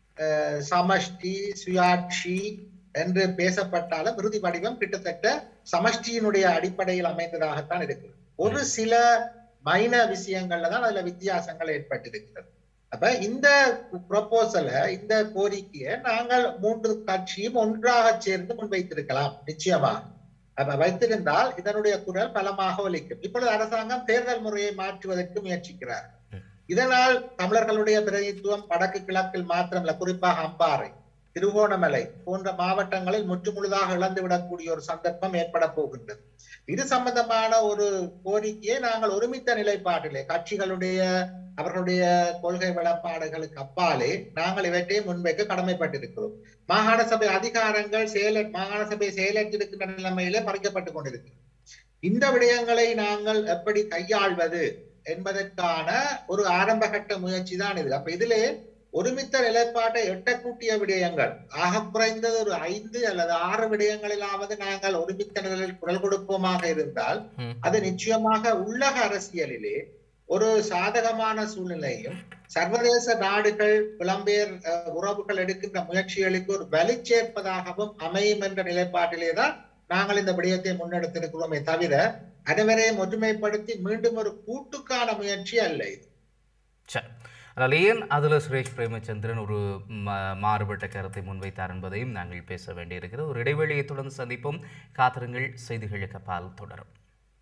சமஷ்டி சுயாட்சி என்று பேசப்பட்டாலும் இறுதி வடிவம் கிட்டத்தட்ட சமஷ்டியினுடைய அடிப்படையில் அமைந்ததாகத்தான் இருக்கிறது. ஒரு சில மைனர் விஷயங்கள்ல தான் அதுல வித்தியாசங்கள் ஏற்பட்டிருக்கிறது. அப்ப இந்த ப்ரொபோசலை இந்த கோரிக்கையை நாங்கள் மூன்று கட்சியும் ஒன்றாக சேர்ந்து முன்வைத்திருக்கலாம். நிச்சயமாக அப்ப வைத்திருந்தால் இதனுடைய குரல் பலமாக ஒலிக்கும். இப்பொழுது அரசாங்கம் தேர்தல் முறையை மாற்றுவதற்கு முயற்சிக்கிறார். இதனால் தமிழர்களுடைய பிரதிநிதித்துவம் வடக்கு கிழக்கில் மாத்திரமல்ல, குறிப்பாக அம்பாறை திருகோணமலை போன்ற மாவட்டங்களில் முற்றுமுழுதாக இழந்துவிடக்கூடிய ஒரு சந்தர்ப்பம் ஏற்பட போகின்றது. இது சம்பந்தமான ஒரு கோரிக்கையை நாங்கள் ஒருமித்த நிலைப்பாட்டிலே கட்சிகளுடைய அவர்களுடைய கொள்கை வெளிப்பாடுகளுக்கு அப்பாலே நாங்கள் இவற்றை முன்வைக்க கடமைப்பட்டிருக்கிறோம். மாகாண சபை அதிகாரங்கள் செயல மாகாண சபை செயலற்றிருக்கின்ற நிலைமையிலே பறிக்கப்பட்டுக் கொண்டிருக்கிறது. இந்த விடயங்களை நாங்கள் எப்படி கையாள்வது என்பதற்கான ஒரு ஆரம்ப கட்ட முயற்சி தான் இது. அப்ப இதிலே ஒருமித்த நிலைப்பாட்டை எட்டக்கூட்டிய விடயங்கள் ஆக குறைந்தது ஒரு ஐந்து அல்லது ஆறு விடயங்களிலாவது நாங்கள் ஒருமித்த நிலையில் குரல் கொடுப்போமாக இருந்தால் அது நிச்சயமாக உள்ளக அரசியலிலே ஒரு சாதகமான சூழ்நிலையும் சர்வதேச நாடுகள் புலம்பெயர் உறவுகள் எடுக்கின்ற முயற்சிகளுக்கு ஒரு வலி சேர்ப்பதாகவும் அமையும் என்ற நிலைப்பாட்டிலேதான் நாங்கள் இந்த விடயத்தை முன்னெடுத்திருக்கிறோமே தவிர அனைவரையும் ஒற்றுமைப்படுத்தி மீண்டும் ஒரு கூட்டுக்கான முயற்சி அல்ல இது. அதனால் ஏன் அதில் சுரேஷ் பிரேமச்சந்திரன் ஒரு மாறுபட்ட கருத்தை முன்வைத்தார் என்பதையும் நாங்கள் பேச வேண்டியிருக்கிறது. ஒரு இடைவெளியை தொடர்ந்து சந்திப்போம். காத்திருங்கள். செய்திகளுக்கு அப்பால் தொடரும்.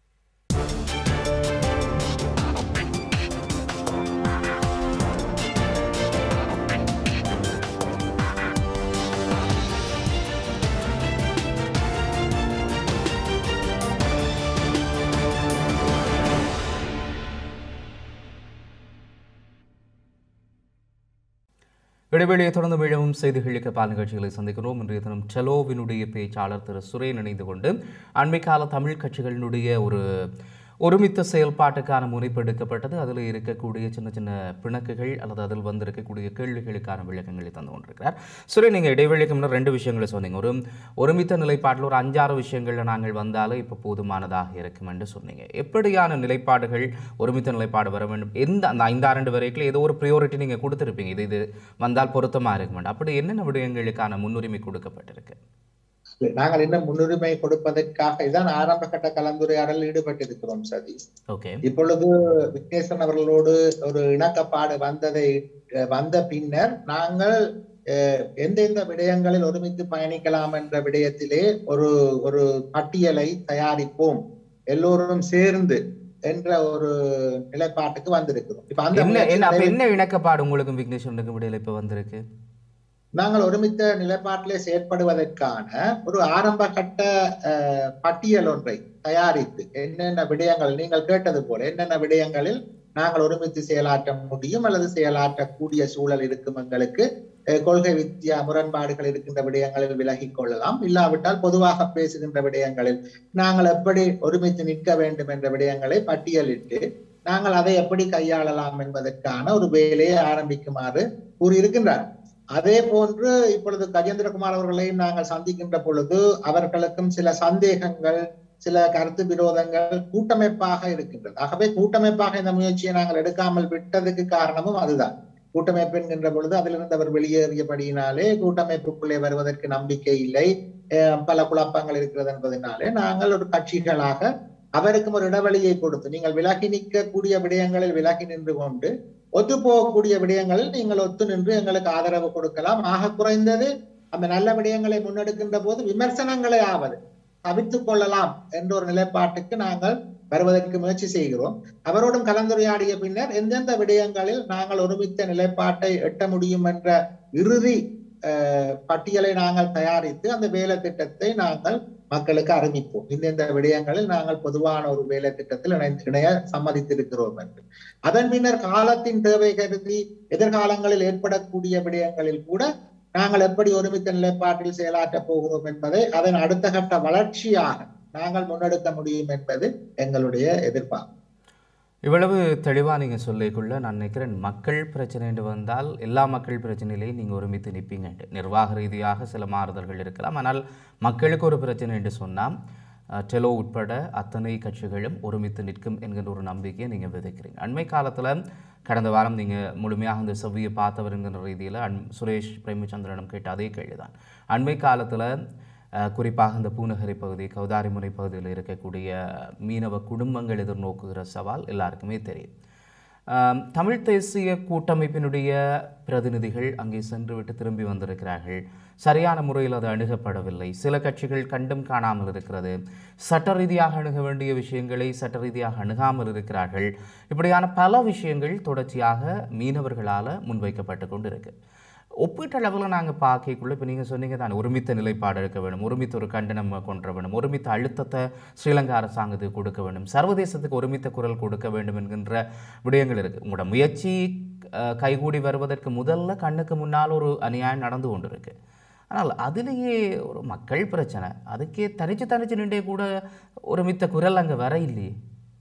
இடைவெளியை தொடர்ந்து மீளவும் செய்திகளுக்கு பால் நிகழ்ச்சிகளை சந்திக்கிறோம். இன்றைய தினம் செலோவினுடைய பேச்சாளர் திரு சுரேன் இணைந்து கொண்டு அண்மை கால தமிழ் கட்சிகளினுடைய ஒரு ஒருமித்த செயல்பாட்டுக்கான முனைப்பு எடுக்கப்பட்டது. அதில் இருக்கக்கூடிய சின்ன சின்ன பிணக்குகள் அல்லது அதில் வந்திருக்கக்கூடிய கேள்விகளுக்கான விளக்கங்களை தந்து கொண்டிருக்கிறார். சுரேன், நீங்கள் இடைவெளிக்கு முன்னர் ரெண்டு விஷயங்களை சொன்னீங்க. ஒரு ஒருமித்த நிலைப்பாட்டில் ஒரு அஞ்சாறு விஷயங்களில் நாங்கள் வந்தாலும் இப்போ போதுமானதாக இருக்கும் என்று சொன்னீங்க. எப்படியான நிலைப்பாடுகள் ஒருமித்த நிலைப்பாடு வர வேண்டும்? எந்த அந்த ஐந்தாண்டு வரைக்கும் ஏதோ ஒரு ப்ரியோரிட்டி நீங்கள் கொடுத்துருப்பீங்க, இது இது வந்தால் பொருத்தமாக இருக்க வேண்டும். அப்படி என்னென்ன விடயங்களுக்கான முன்னுரிமை கொடுக்கப்பட்டிருக்கு? நாங்கள் இன்னும் முன்னுரிமை கொடுப்பதற்காக இதான் ஆரம்ப கட்ட கலந்துரையாடல் ஈடுபட்டிருக்கிறோம் சதீஷ். இப்பொழுது விக்னேஸ்வரன் அவர்களோடு ஒரு இணக்கப்பாடு வந்ததை வந்த பின்னர் நாங்கள் எந்தெந்த விடயங்களில் ஒருமித்து பயணிக்கலாம் என்ற விடயத்திலே ஒரு ஒரு பட்டியலை தயாரிப்போம் எல்லோரும் சேர்ந்து என்ற ஒரு நிலைப்பாட்டுக்கு வந்திருக்கிறோம். இப்ப அந்த என்ன இணக்கப்பாடு உங்களுக்கும் விக்னேஸ்வரனுக்கும் விடையில இப்ப வந்திருக்கு? நாங்கள் ஒருமித்த நிலைப்பாட்டிலே செயற்படுவதற்கான ஒரு ஆரம்ப கட்ட பட்டியல் ஒன்றை தயாரித்து என்னென்ன விடயங்கள் நீங்கள் கேட்டது போல என்னென்ன விடயங்களில் நாங்கள் ஒருமித்து செயலாற்ற முடியும் அல்லது செயலாற்றக்கூடிய சூழல் இருக்கும், எங்களுக்கு கொள்கை வித்தியா முரண்பாடுகள் இருக்கின்ற விடயங்களில் விலகிக் கொள்ளலாம், இல்லாவிட்டால் பொதுவாக பேசுகின்ற விடயங்களில் நாங்கள் எப்படி ஒருமித்து நிற்க வேண்டும் என்ற விடயங்களை பட்டியலிட்டு நாங்கள் அதை எப்படி கையாளலாம் என்பதற்கான ஒரு வேலையை ஆரம்பிக்குமாறு கூறியிருக்கின்றார். அதே போன்று இப்பொழுது கஜேந்திரகுமார் அவர்களையும் நாங்கள் சந்திக்கின்ற பொழுது அவர்களுக்கும் சில சந்தேகங்கள் சில கருத்து விரோதங்கள் கூட்டமைப்பாக இருக்கின்றது. ஆகவே கூட்டமைப்பாக இந்த முயற்சியை நாங்கள் எடுக்காமல் விட்டதுக்கு காரணமும் அதுதான். கூட்டமைப்பு என்கின்ற பொழுது அதிலிருந்து அவர் வெளியேறியபடியினாலே கூட்டமைப்புக்குள்ளே வருவதற்கு நம்பிக்கை இல்லை, பல குழப்பங்கள் இருக்கிறது என்பதனாலே நாங்கள் ஒரு கட்சிகளாக அவருக்கும் ஒரு இடைவெளியை கொடுத்து நீங்கள் விலகி நிற்கக்கூடிய விடயங்களில் விலகி நின்று கொண்டு ஒத்து போகக்கூடிய விடயங்களில் நீங்கள் ஒத்து நின்று எங்களுக்கு ஆதரவு கொடுக்கலாம். ஆக குறைந்தது அந்த நல்ல விடயங்களை முன்னெடுக்கின்ற போது விமர்சனங்களை ஆவது தவிர்த்துக் கொள்ளலாம் என்ற ஒரு நிலைப்பாட்டுக்கு நாங்கள் வருவதற்கு முயற்சி செய்கிறோம். அவரோடும் கலந்துரையாடிய பின்னர் எந்தெந்த விடயங்களில் நாங்கள் ஒருமித்த நிலைப்பாட்டை எட்ட முடியும் என்ற இறுதி பட்டியலை நாங்கள் தயாரித்து அந்த வேலை திட்டத்தை நாங்கள் மக்களுக்கு அறிவிப்போம். இந்தந்த விடயங்களில் நாங்கள் பொதுவான ஒரு வேலை திட்டத்தில் இணைய சம்மதித்திருக்கிறோம் என்று. அதன் பின்னர் காலத்தின் தேவை கருதி எதிர்காலங்களில் ஏற்படக்கூடிய விடயங்களில் கூட நாங்கள் எப்படி ஒருமித்த நிலைப்பாட்டில் செயலாற்றப் போகிறோம் என்பதை அதன் அடுத்த கட்ட வளர்ச்சியாக நாங்கள் முன்னெடுக்க முடியும் என்பது எங்களுடைய எதிர்பார்ப்பு. இவ்வளவு தெளிவாக நீங்கள் சொல்லிக்குள்ள நான் நினைக்கிறேன் மக்கள் பிரச்சனை வந்தால் எல்லா மக்கள் பிரச்சனையிலையும் நீங்கள் ஒருமித்து நிற்பீங்க. நிர்வாக ரீதியாக சில மாறுதல்கள் இருக்கலாம், ஆனால் மக்களுக்கு ஒரு பிரச்சனை என்று சொன்னால் டெலோ உட்பட அத்தனை கட்சிகளும் ஒருமித்து நிற்கும் என்கின்ற ஒரு நம்பிக்கையை நீங்கள் விதைக்கிறீங்க. அண்மை காலத்தில் கடந்த வாரம் நீங்கள் முழுமையாக இந்த செவ்வியை பார்த்தவர் என்கின்ற ரீதியில் அன் சுரேஷ் பிரேமச்சந்திரனும் கேட்ட அதே கேள்விதான். அண்மை காலத்தில் குறிப்பாக இந்த பூநகரி பகுதி கௌதாரிமுனை பகுதியில் இருக்கக்கூடிய மீனவ குடும்பங்கள் எதிர்நோக்குகிற சவால் எல்லாருக்குமே தெரியும். தமிழ் தேசிய கூட்டமைப்பினுடைய பிரதிநிதிகள் அங்கே சென்று விட்டு திரும்பி வந்திருக்கிறார்கள். சரியான முறையில் அது அணுகப்படவில்லை. சில கட்சிகள் கண்டும் காணாமல் இருக்கிறது. சட்ட ரீதியாக அணுக வேண்டிய விஷயங்களை சட்ட ரீதியாக அணுகாமல் இருக்கிறார்கள். இப்படியான பல விஷயங்கள் தொடர்ச்சியாக மீனவர்களால் முன்வைக்கப்பட்டு கொண்டு இருக்கு. ஒப்பீட்டளவில் நாங்கள் பார்க்கக்குள்ள இப்போ நீங்கள் சொன்னீங்க தான் ஒருமித்த நிலைப்பாடு எடுக்க வேணும், ஒருமித்த ஒரு கண்டனம் கொன்ற வேணும், ஒருமித்த அழுத்தத்தை ஸ்ரீலங்கா அரசாங்கத்துக்கு கொடுக்க வேண்டும், சர்வதேசத்துக்கு ஒருமித்த குரல் கொடுக்க வேண்டும் என்கின்ற விடயங்கள் இருக்குது. உங்களோட முயற்சி கைகூடி வருவதற்கு முதல்ல கண்ணுக்கு முன்னால் ஒரு அநியாயம் நடந்து கொண்டு இருக்கு. ஆனால் அதிலேயே ஒரு மக்கள் பிரச்சனை, அதுக்கே தனிச்சு தனிச்சு நின்றே கூட ஒருமித்த குரல் அங்கே வர இல்லையே.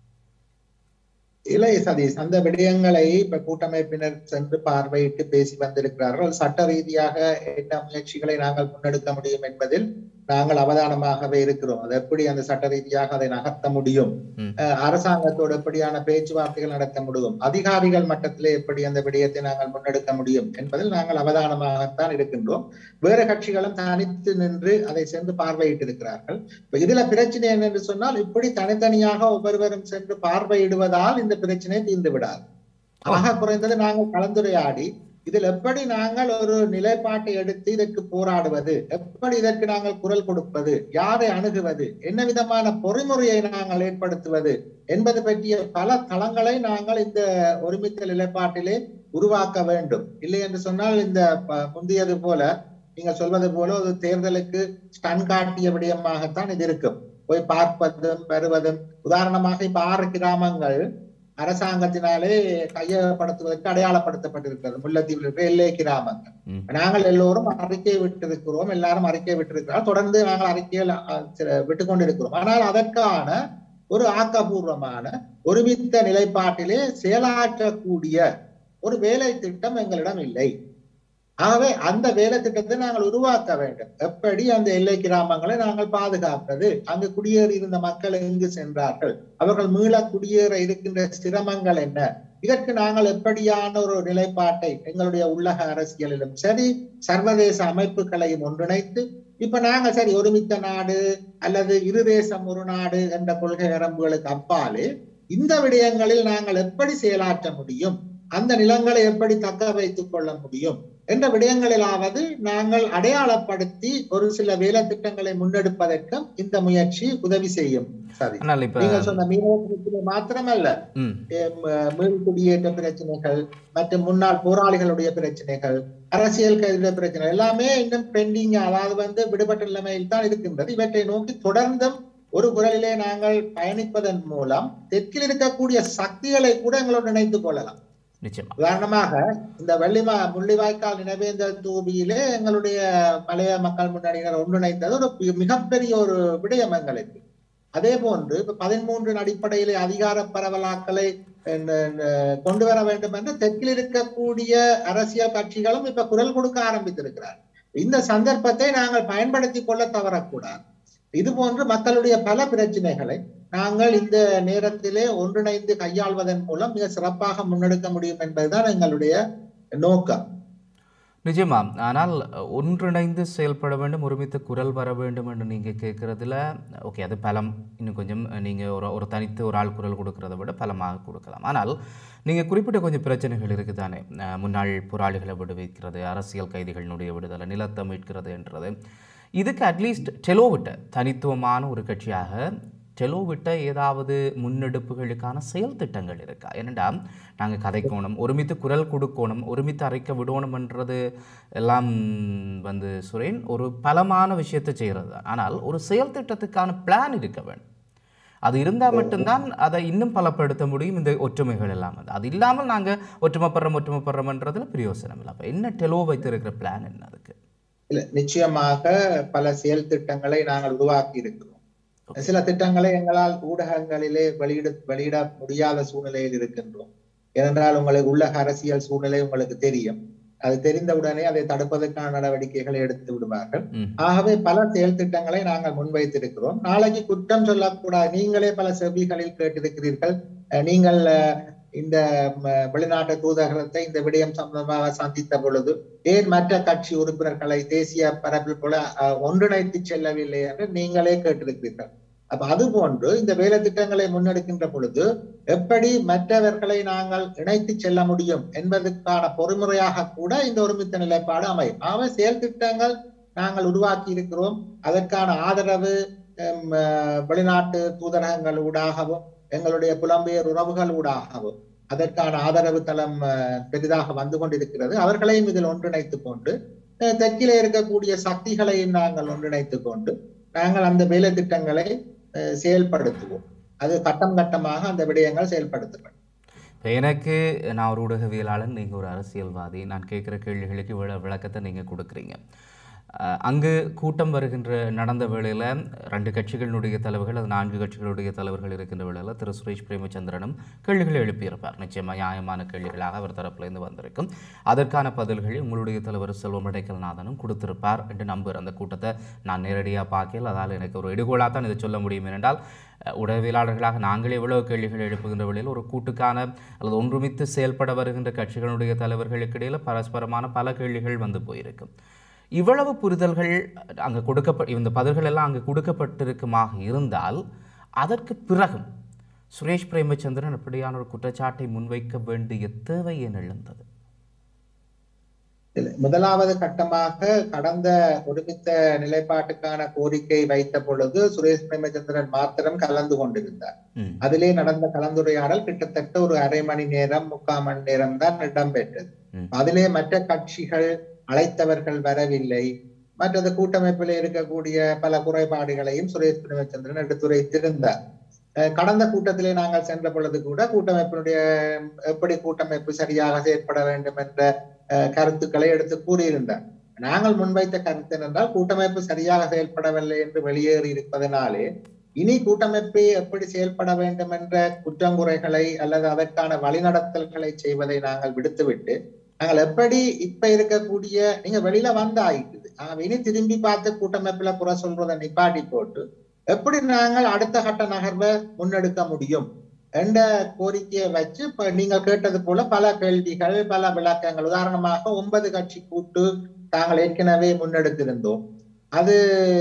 இல்லை சதீஷ், அந்த விடயங்களை இப்ப கூட்டமைப்பினர் சென்று பார்வையிட்டு பேசி வந்திருக்கிறார்கள். சட்ட ரீதியாக என்ன முயற்சிகளை நாங்கள் முன்னெடுக்க முடியும் என்பதில் நாங்கள் அவதானமாகவே இருக்கிறோம். அது எப்படி அந்த சட்ட ரீதியாக அதை நகர்த்த முடியும், அரசாங்கத்தோடு எப்படியான பேச்சுவார்த்தைகள் நடத்த முடியும், அதிகாரிகள் மட்டத்திலே எப்படி அந்த விடயத்தை நாங்கள் முன்னெடுக்க முடியும் என்பதில் நாங்கள் அவதானமாகத்தான் இருக்கின்றோம். வேறு கட்சிகளும் தனித்து நின்று அதை சென்று பார்வையிட்டு இருக்கிறார்கள். இப்ப இதுல பிரச்சனை என்னென்று சொன்னால், இப்படி தனித்தனியாக ஒவ்வொருவரும் சென்று பார்வையிடுவதால் இந்த பிரச்சனை தீர்ந்து விடாது. ஆக குறைந்தது நாங்கள் கலந்துரையாடி இதில் எப்படி நாங்கள் ஒரு நிலைப்பாட்டை எடுத்து இதற்கு போராடுவது, எப்படி இதற்கு நாங்கள் குரல் கொடுப்பது, யாரை அணுகுவது, என்ன விதமான பொறிமுறையை நாங்கள் ஏற்படுத்துவது என்பது பற்றிய பல தளங்களை நாங்கள் இந்த ஒருமித்த நிலைப்பாட்டிலே உருவாக்க வேண்டும். இல்லை என்று சொன்னால் இந்த முந்தியது போல நீங்க சொல்வது போல ஒரு தேர்தலுக்கு ஸ்டன் காட்டிய விடயமாகத்தான் இது இருக்கும். போய் பார்ப்பதும் வருவதும். உதாரணமாக இப்ப ஆறு கிராமங்கள் அரசாங்கத்தினாலே கையகப்படுத்துவதற்கு அடையாளப்படுத்தப்பட்டிருக்கிறது. முல்லைத்தீவில் இருக்கிற எல்லை கிராமங்கள். நாங்கள் எல்லோரும் அறிக்கை விட்டிருக்கிறோம், எல்லாரும் அறிக்கை விட்டிருக்கிறோம், தொடர்ந்து நாங்கள் அறிக்கையில் விட்டுக் கொண்டிருக்கிறோம். ஆனால் அதற்கான ஒரு ஆக்கப்பூர்வமான ஒருமித்த நிலைப்பாட்டிலே செயலாற்றக்கூடிய ஒரு வேலை திட்டம் எங்களிடம் இல்லை. ஆகவே அந்த வேலை திட்டத்தை நாங்கள் உருவாக்க வேண்டும். எப்படி அந்த எல்லை கிராமங்களை நாங்கள் பாதுகாப்பது, அங்கு குடியேறி இருந்த மக்கள் எங்கு சென்றார்கள், அவர்கள் மீள குடியேற இருக்கின்ற சிரமங்கள் என்ன, இதற்கு நாங்கள் எப்படியான ஒரு நிலைப்பாட்டை எங்களுடைய உள்ளக அரசியலிலும் சரி சர்வதேச அமைப்புகளையும் ஒன்றிணைத்து, இப்ப நாங்க சரி ஒருமித்த நாடு அல்லது இரு தேசம் ஒரு நாடு என்ற கொள்கை வரம்புகளுக்கு அப்பாலே இந்த விடயங்களில் நாங்கள் எப்படி செயலாற்ற முடியும், அந்த நிலங்களை எப்படி தக்க வைத்துக் கொள்ள முடியும் என்ற விடயங்களிலாவது நாங்கள் அடையாளப்படுத்தி ஒரு சில வேலை திட்டங்களை முன்னெடுப்பதற்கும் இந்த முயற்சி உதவி செய்யும். சரி, நீங்க சொன்ன மீனவ பிரச்சனை மாத்திரமல்ல, மீள் குடியேற்ற பிரச்சனைகள் மற்றும் முன்னாள் போராளிகளுடைய பிரச்சனைகள், அரசியல் கைதுடைய பிரச்சனை எல்லாமே இன்னும் பெண்டிங், அதாவது வந்து விடுபட்ட நிலைமையில் தான் இருக்கின்றது. இவற்றை நோக்கி தொடர்ந்தும் ஒரு குரலிலே நாங்கள் பயணிப்பதன் மூலம் தெற்கில் இருக்கக்கூடிய சக்திகளை கூட எங்களோடு இணைத்துக் கொள்ளலாம். உதாரணமாக இந்த வெள்ளிமா முள்ளிவாய்க்கால் நினைவேந்தல் தூபியிலே எங்களுடைய பழைய மக்கள் முன்னணியினர் ஒன்றிணைந்தது ஒரு மிகப்பெரிய ஒரு விடயம் எங்களுக்கு. அதே போன்று இப்ப பதிமூன்றின் அடிப்படையிலே அதிகார பரவலாக்களை கொண்டு வர வேண்டும் என்று தெற்கில் இருக்கக்கூடிய அரசியல் கட்சிகளும் இப்ப குரல் கொடுக்க ஆரம்பித்திருக்கிறார். இந்த சந்தர்ப்பத்தை நாங்கள் பயன்படுத்தி கொள்ள தவறக்கூடாது. இது போன்று மக்களுடைய பல பிரச்சனைகளை நாங்கள் இந்த நேரத்திலே ஒன்றிணைந்து கையாள்வதன் மூலம் மிக சிறப்பாக முன்னெடுக்க முடியும் என்பதுதான் எங்களுடைய நோக்கம். நிச்சயமா. ஆனால் ஒன்றிணைந்து செயல்பட வேண்டும், ஒருமித்த குரல் வர வேண்டும் என்று நீங்கள் கேட்குறதுல ஓகே, அது பலம். இன்னும் கொஞ்சம் நீங்கள் ஒரு ஒரு தனித்து ஒரு ஆள் குரல் கொடுக்கறத விட பலமாக கொடுக்கலாம். ஆனால் நீங்கள் குறிப்பிட்ட கொஞ்சம் பிரச்சனைகள் இருக்குது தானே, முன்னாள் போராளிகளை விடுவிக்கிறது, அரசியல் கைதிகளினுடைய விடுதலை, நிலத்தை மீட்கிறது என்றது. இதுக்கு அட்லீஸ்ட் டெலோவிட்ட தனித்துவமான ஒரு கட்சியாக டெலோவிட்ட ஏதாவது முன்னெடுப்புகளுக்கான செயல் திட்டங்கள் இருக்கா? ஏனெண்டா நாங்கள் கதைக்கணும், ஒருமித்து குரல் கொடுக்கணும், ஒருமித்து அரைக்க விடணும்ன்றது எல்லாம் வந்து சுரேன் ஒரு பலமான விஷயத்தை செய்கிறது தான். ஆனால் ஒரு செயல் திட்டத்துக்கான பிளான் இருக்க வேண்டும். அது இருந்தால் மட்டும்தான் அதை இன்னும் பலப்படுத்த முடியும். இந்த ஒற்றுமைகள் எல்லாம் வந்து அது இல்லாமல் நாங்கள் ஒற்றுமைப்படுறோம் ஒற்றுமைப்படுறோம்ன்றதுல பிரயோசனம் இல்லை. அப்போ என்ன டெலோ வைத்திருக்கிற பிளான் என்ன அதுக்கு? இல்லை, நிச்சயமாக பல செயல் திட்டங்களை நாங்கள் உருவாக்கி இருக்கிறோம். சில திட்டங்களை எங்களால் ஊடகங்களிலே வெளியிட வெளியிட முடியாத சூழ்நிலையில் இருக்கின்றோம். ஏனென்றால் உங்களுக்கு உள்ள அரசியல் சூழ்நிலை உங்களுக்கு தெரியும். அது தெரிந்தவுடனே அதை தடுப்பதற்கான நடவடிக்கைகளை எடுத்து விடுவார்கள். ஆகவே பல செயல் திட்டங்களை நாங்கள் முன்வைத்திருக்கிறோம். நாளைக்கு குற்றம் சொல்லக்கூடாது. நீங்களே பல செவிகளில் கேட்டிருக்கிறீர்கள். நீங்கள் இந்த வெளிநாட்டு தூதரகத்தை இந்த விடயம் சம்பந்தமாக சந்தித்த பொழுது ஏன் மற்ற கட்சி உறுப்பினர்களை தேசிய பரப்பில் போல ஒன்றிணைத்து செல்லவில்லை என்று நீங்களே கேட்டிருக்கிறீர்கள். அப்ப அது போன்று இந்த வேலை திட்டங்களை முன்னெடுக்கின்ற பொழுது எப்படி மற்றவர்களை நாங்கள் இணைத்து செல்ல முடியும் என்பதற்கான பொறுமுறையாக கூட இந்த ஒருமித்த நிலைப்பாடு அமையும். ஆக செயல் திட்டங்கள் நாங்கள் உருவாக்கி இருக்கிறோம். அதற்கான ஆதரவு வெளிநாட்டு தூதரகங்கள் ஊடாகவும் எங்களுடைய புலம்பெயர் உறவுகள் ஊடாகவும் அதற்கான ஆதரவு தளம் பெரிதாக வந்து கொண்டிருக்கிறது. அவர்களையும் இதில் ஒன்றிணைத்துக் கொண்டு தெற்கிலே இருக்கக்கூடிய சக்திகளையும் நாங்கள் ஒன்றிணைத்துக் கொண்டு நாங்கள் அந்த வேலை திட்டங்களை செயல்படுத்துவோம். அது கட்டம் கட்டமாக அந்த விடயங்கள் செயல்படுத்தப்படும். எனக்கு நான் ஒரு ஊடகவியலாளன், நீங்கள் ஒரு அரசியல்வாதி. நான் கேட்குற கேள்விகளுக்கு இவ்வளோ விளக்கத்தை நீங்கள் கொடுக்குறீங்க. அங்கு கூட்டம் வருகின்ற நடந்த வேளையில் ரெண்டு கட்சிகளினுடைய தலைவர்கள், அது நான்கு கட்சிகளுடைய தலைவர்கள் இருக்கின்ற வேளையில் திரு சுரேஷ் பிரேமச்சந்திரனும் கேள்விகளை எழுப்பியிருப்பார். நிச்சயமாக நியாயமான கேள்விகளாக அவர் தரப்பிலிருந்து வந்திருக்கும். அதற்கான பதில்களை உங்களுடைய தலைவர் செல்வம் இடைக்கல்நாதனும் கொடுத்திருப்பார் என்று நம்புகிறேன். அந்த கூட்டத்தை நான் நேரடியாக பார்க்கல, அதால் எனக்கு ஒரு இடுகோலாக தான் இதை சொல்ல முடியும். என்றால் உடவியலாளர்களாக நாங்களே எவ்வளவு கேள்விகள் எழுப்புகின்ற வேளையில் ஒரு கூட்டுக்கான அல்லது ஒன்றுமித்து செயல்பட வருகின்ற கட்சிகளுடைய தலைவர்களுக்கு இடையில் பரஸ்பரமான பல கேள்விகள் வந்து போயிருக்கும். இவ்வளவு புரிதல்கள் அங்கே கொடுக்கப்ப இந்த பதில்கள் எல்லாம் அங்கே கொடுக்கப்பட்டிருக்குமாக இருந்தால் அதற்கு பிறகும் சுரேஷ் பிரேமச்சந்திரன் அப்படியான ஒரு குற்றச்சாட்டை முன்வைக்க வேண்டிய தேவை ஏன் எழுந்தது? முதலாவது கட்டமாக கடந்த ஒருமித்த நிலைப்பாட்டுக்கான கோரிக்கை வைத்த பொழுது சுரேஷ் பிரேமச்சந்திரன் மாத்திரம் கலந்து கொண்டிருந்தார். அதிலே நடந்த கலந்துரையாடல் கிட்டத்தட்ட ஒரு அரை மணி நேரம் முக்கால் மணி நேரம் தான் இடம்பெற்றது. அதிலே மற்ற கட்சிகள் அழைத்தவர்கள் வரவில்லை. மற்றது கூட்டமைப்பில் இருக்கக்கூடிய பல குறைபாடுகளையும் சுரேஷ் பிரேமச்சந்திரன் எடுத்துரைத்திருந்தார். கடந்த கூட்டத்திலே நாங்கள் சென்ற பொழுது கூட கூட்டமைப்பினுடைய எப்படி கூட்டமைப்பு சரியாக செயற்பட வேண்டும் என்ற கருத்துக்களை எடுத்து கூறியிருந்தார். நாங்கள் முன்வைத்த கருத்து என்னென்றால், கூட்டமைப்பு சரியாக செயல்படவில்லை என்று வெளியேறி இருப்பதனாலே இனி கூட்டமைப்பை எப்படி செயல்பட வேண்டும் என்ற குற்றங்குறைகளை அல்லது அதற்கான வழிநடத்தல்களை செய்வதை நாங்கள் விடுத்துவிட்டு நாங்கள் எப்படி இப்ப இருக்கக்கூடிய நீங்க வெளியில வந்து ஆயிட்டுது இனி திரும்பி பார்த்து கூட்டமைப்புல புற சொல்றதை நிப்பாட்டி போட்டு எப்படி நாங்கள் அடுத்த கட்ட நகர்வை முன்னெடுக்க முடியும் என்ற கோரிக்கையை வச்சு இப்ப நீங்கள் கேட்டது போல பல கேள்விகள் பல விளக்கங்கள், உதாரணமாக ஒன்பது கட்சி கூட்டு தாங்கள் ஏற்கனவே முன்னெடுத்திருந்தோம், அது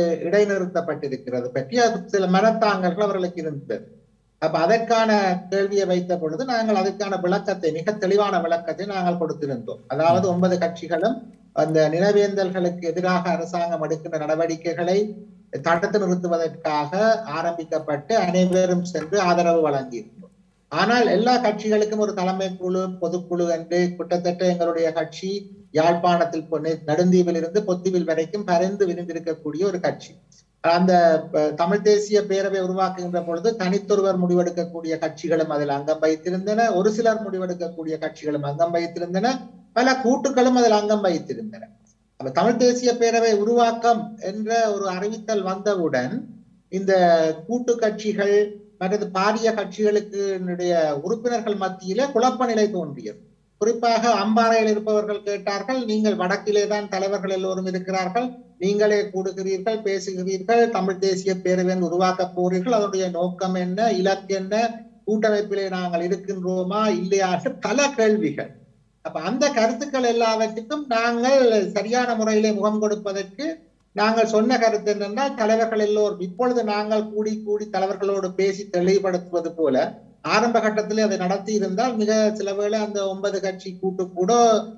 இடைநிறுத்தப்பட்டிருக்கிறது பற்றி சில மனத்தாங்கல்கள் அவர்களுக்கு இருந்தது. அப்ப அதற்கான கேள்வியை வைத்த பொழுது நாங்கள் அதற்கான விளக்கத்தை மிக தெளிவான விளக்கத்தை நாங்கள் கொடுத்திருந்தோம். அதாவது ஒன்பது கட்சிகளும் அந்த நிலவேந்தல்களுக்கு எதிராக அரசாங்கம் எடுக்கின்ற நடவடிக்கைகளை தடுத்து நிறுத்துவதற்காக ஆரம்பிக்கப்பட்டு அனைவரும் சென்று ஆதரவு வழங்கியிருந்தோம். ஆனால் எல்லா கட்சிகளுக்கும் ஒரு தலைமை குழு பொதுக்குழு என்று கிட்டத்தட்ட எங்களுடைய கட்சி யாழ்ப்பாணத்தில் நெடுந்தீவில் இருந்து பொத்துவில் வரைக்கும் பரந்து விரிந்திருக்கக்கூடிய ஒரு கட்சி. அந்த தமிழ் தேசிய பேரவை உருவாக்குகின்ற பொழுது தனித்தொருவர் முடிவெடுக்கக்கூடிய கட்சிகளும் அதில் அங்கம் வகித்திருந்தன, ஒரு சிலர் முடிவெடுக்கக்கூடிய கட்சிகளும் அங்கம் வகித்திருந்தன, பல கூட்டுகளும் அதில் அங்கம் வகித்திருந்தன. அப்ப தமிழ் தேசிய பேரவை உருவாக்கம் என்ற ஒரு அறிவித்தல் வந்தவுடன் இந்த கூட்டு கட்சிகள் மற்றது பாரிய கட்சிகளுக்கு உறுப்பினர்கள் மத்தியிலே குழப்ப நிலை தோன்றியது. குறிப்பாக அம்பாறையில் இருப்பவர்கள் கேட்டார்கள், நீங்கள் வடக்கிலே தான் தலைவர்கள் எல்லோரும் இருக்கிறார்கள், நீங்களே கூடுகிறீர்கள், பேசுகிறீர்கள், தமிழ் தேசிய பேரவை உருவாக்க போறீர்கள், அதனுடைய நோக்கம் என்ன, இலக்கு என்ன, கூட்டமைப்பிலே நாங்கள் இருக்கின்றோமா இல்லையா, பல கேள்விகள். அப்ப அந்த கருத்துக்கள் எல்லாவற்றுக்கும் நாங்கள் சரியான முறையிலே முகம் கொடுப்பதற்கு நாங்கள் சொன்ன கருத்து என்னென்றால், தலைவர்கள் எல்லோரும் இப்பொழுது நாங்கள் கூடி கூடி தலைவர்களோடு பேசி தெளிவுபடுத்துவது போல ஆரம்ப கட்டத்திலே அதை நடத்தி இருந்தால் மிக சில வேளை அந்த ஒன்பது கட்சி கூட்டு கூட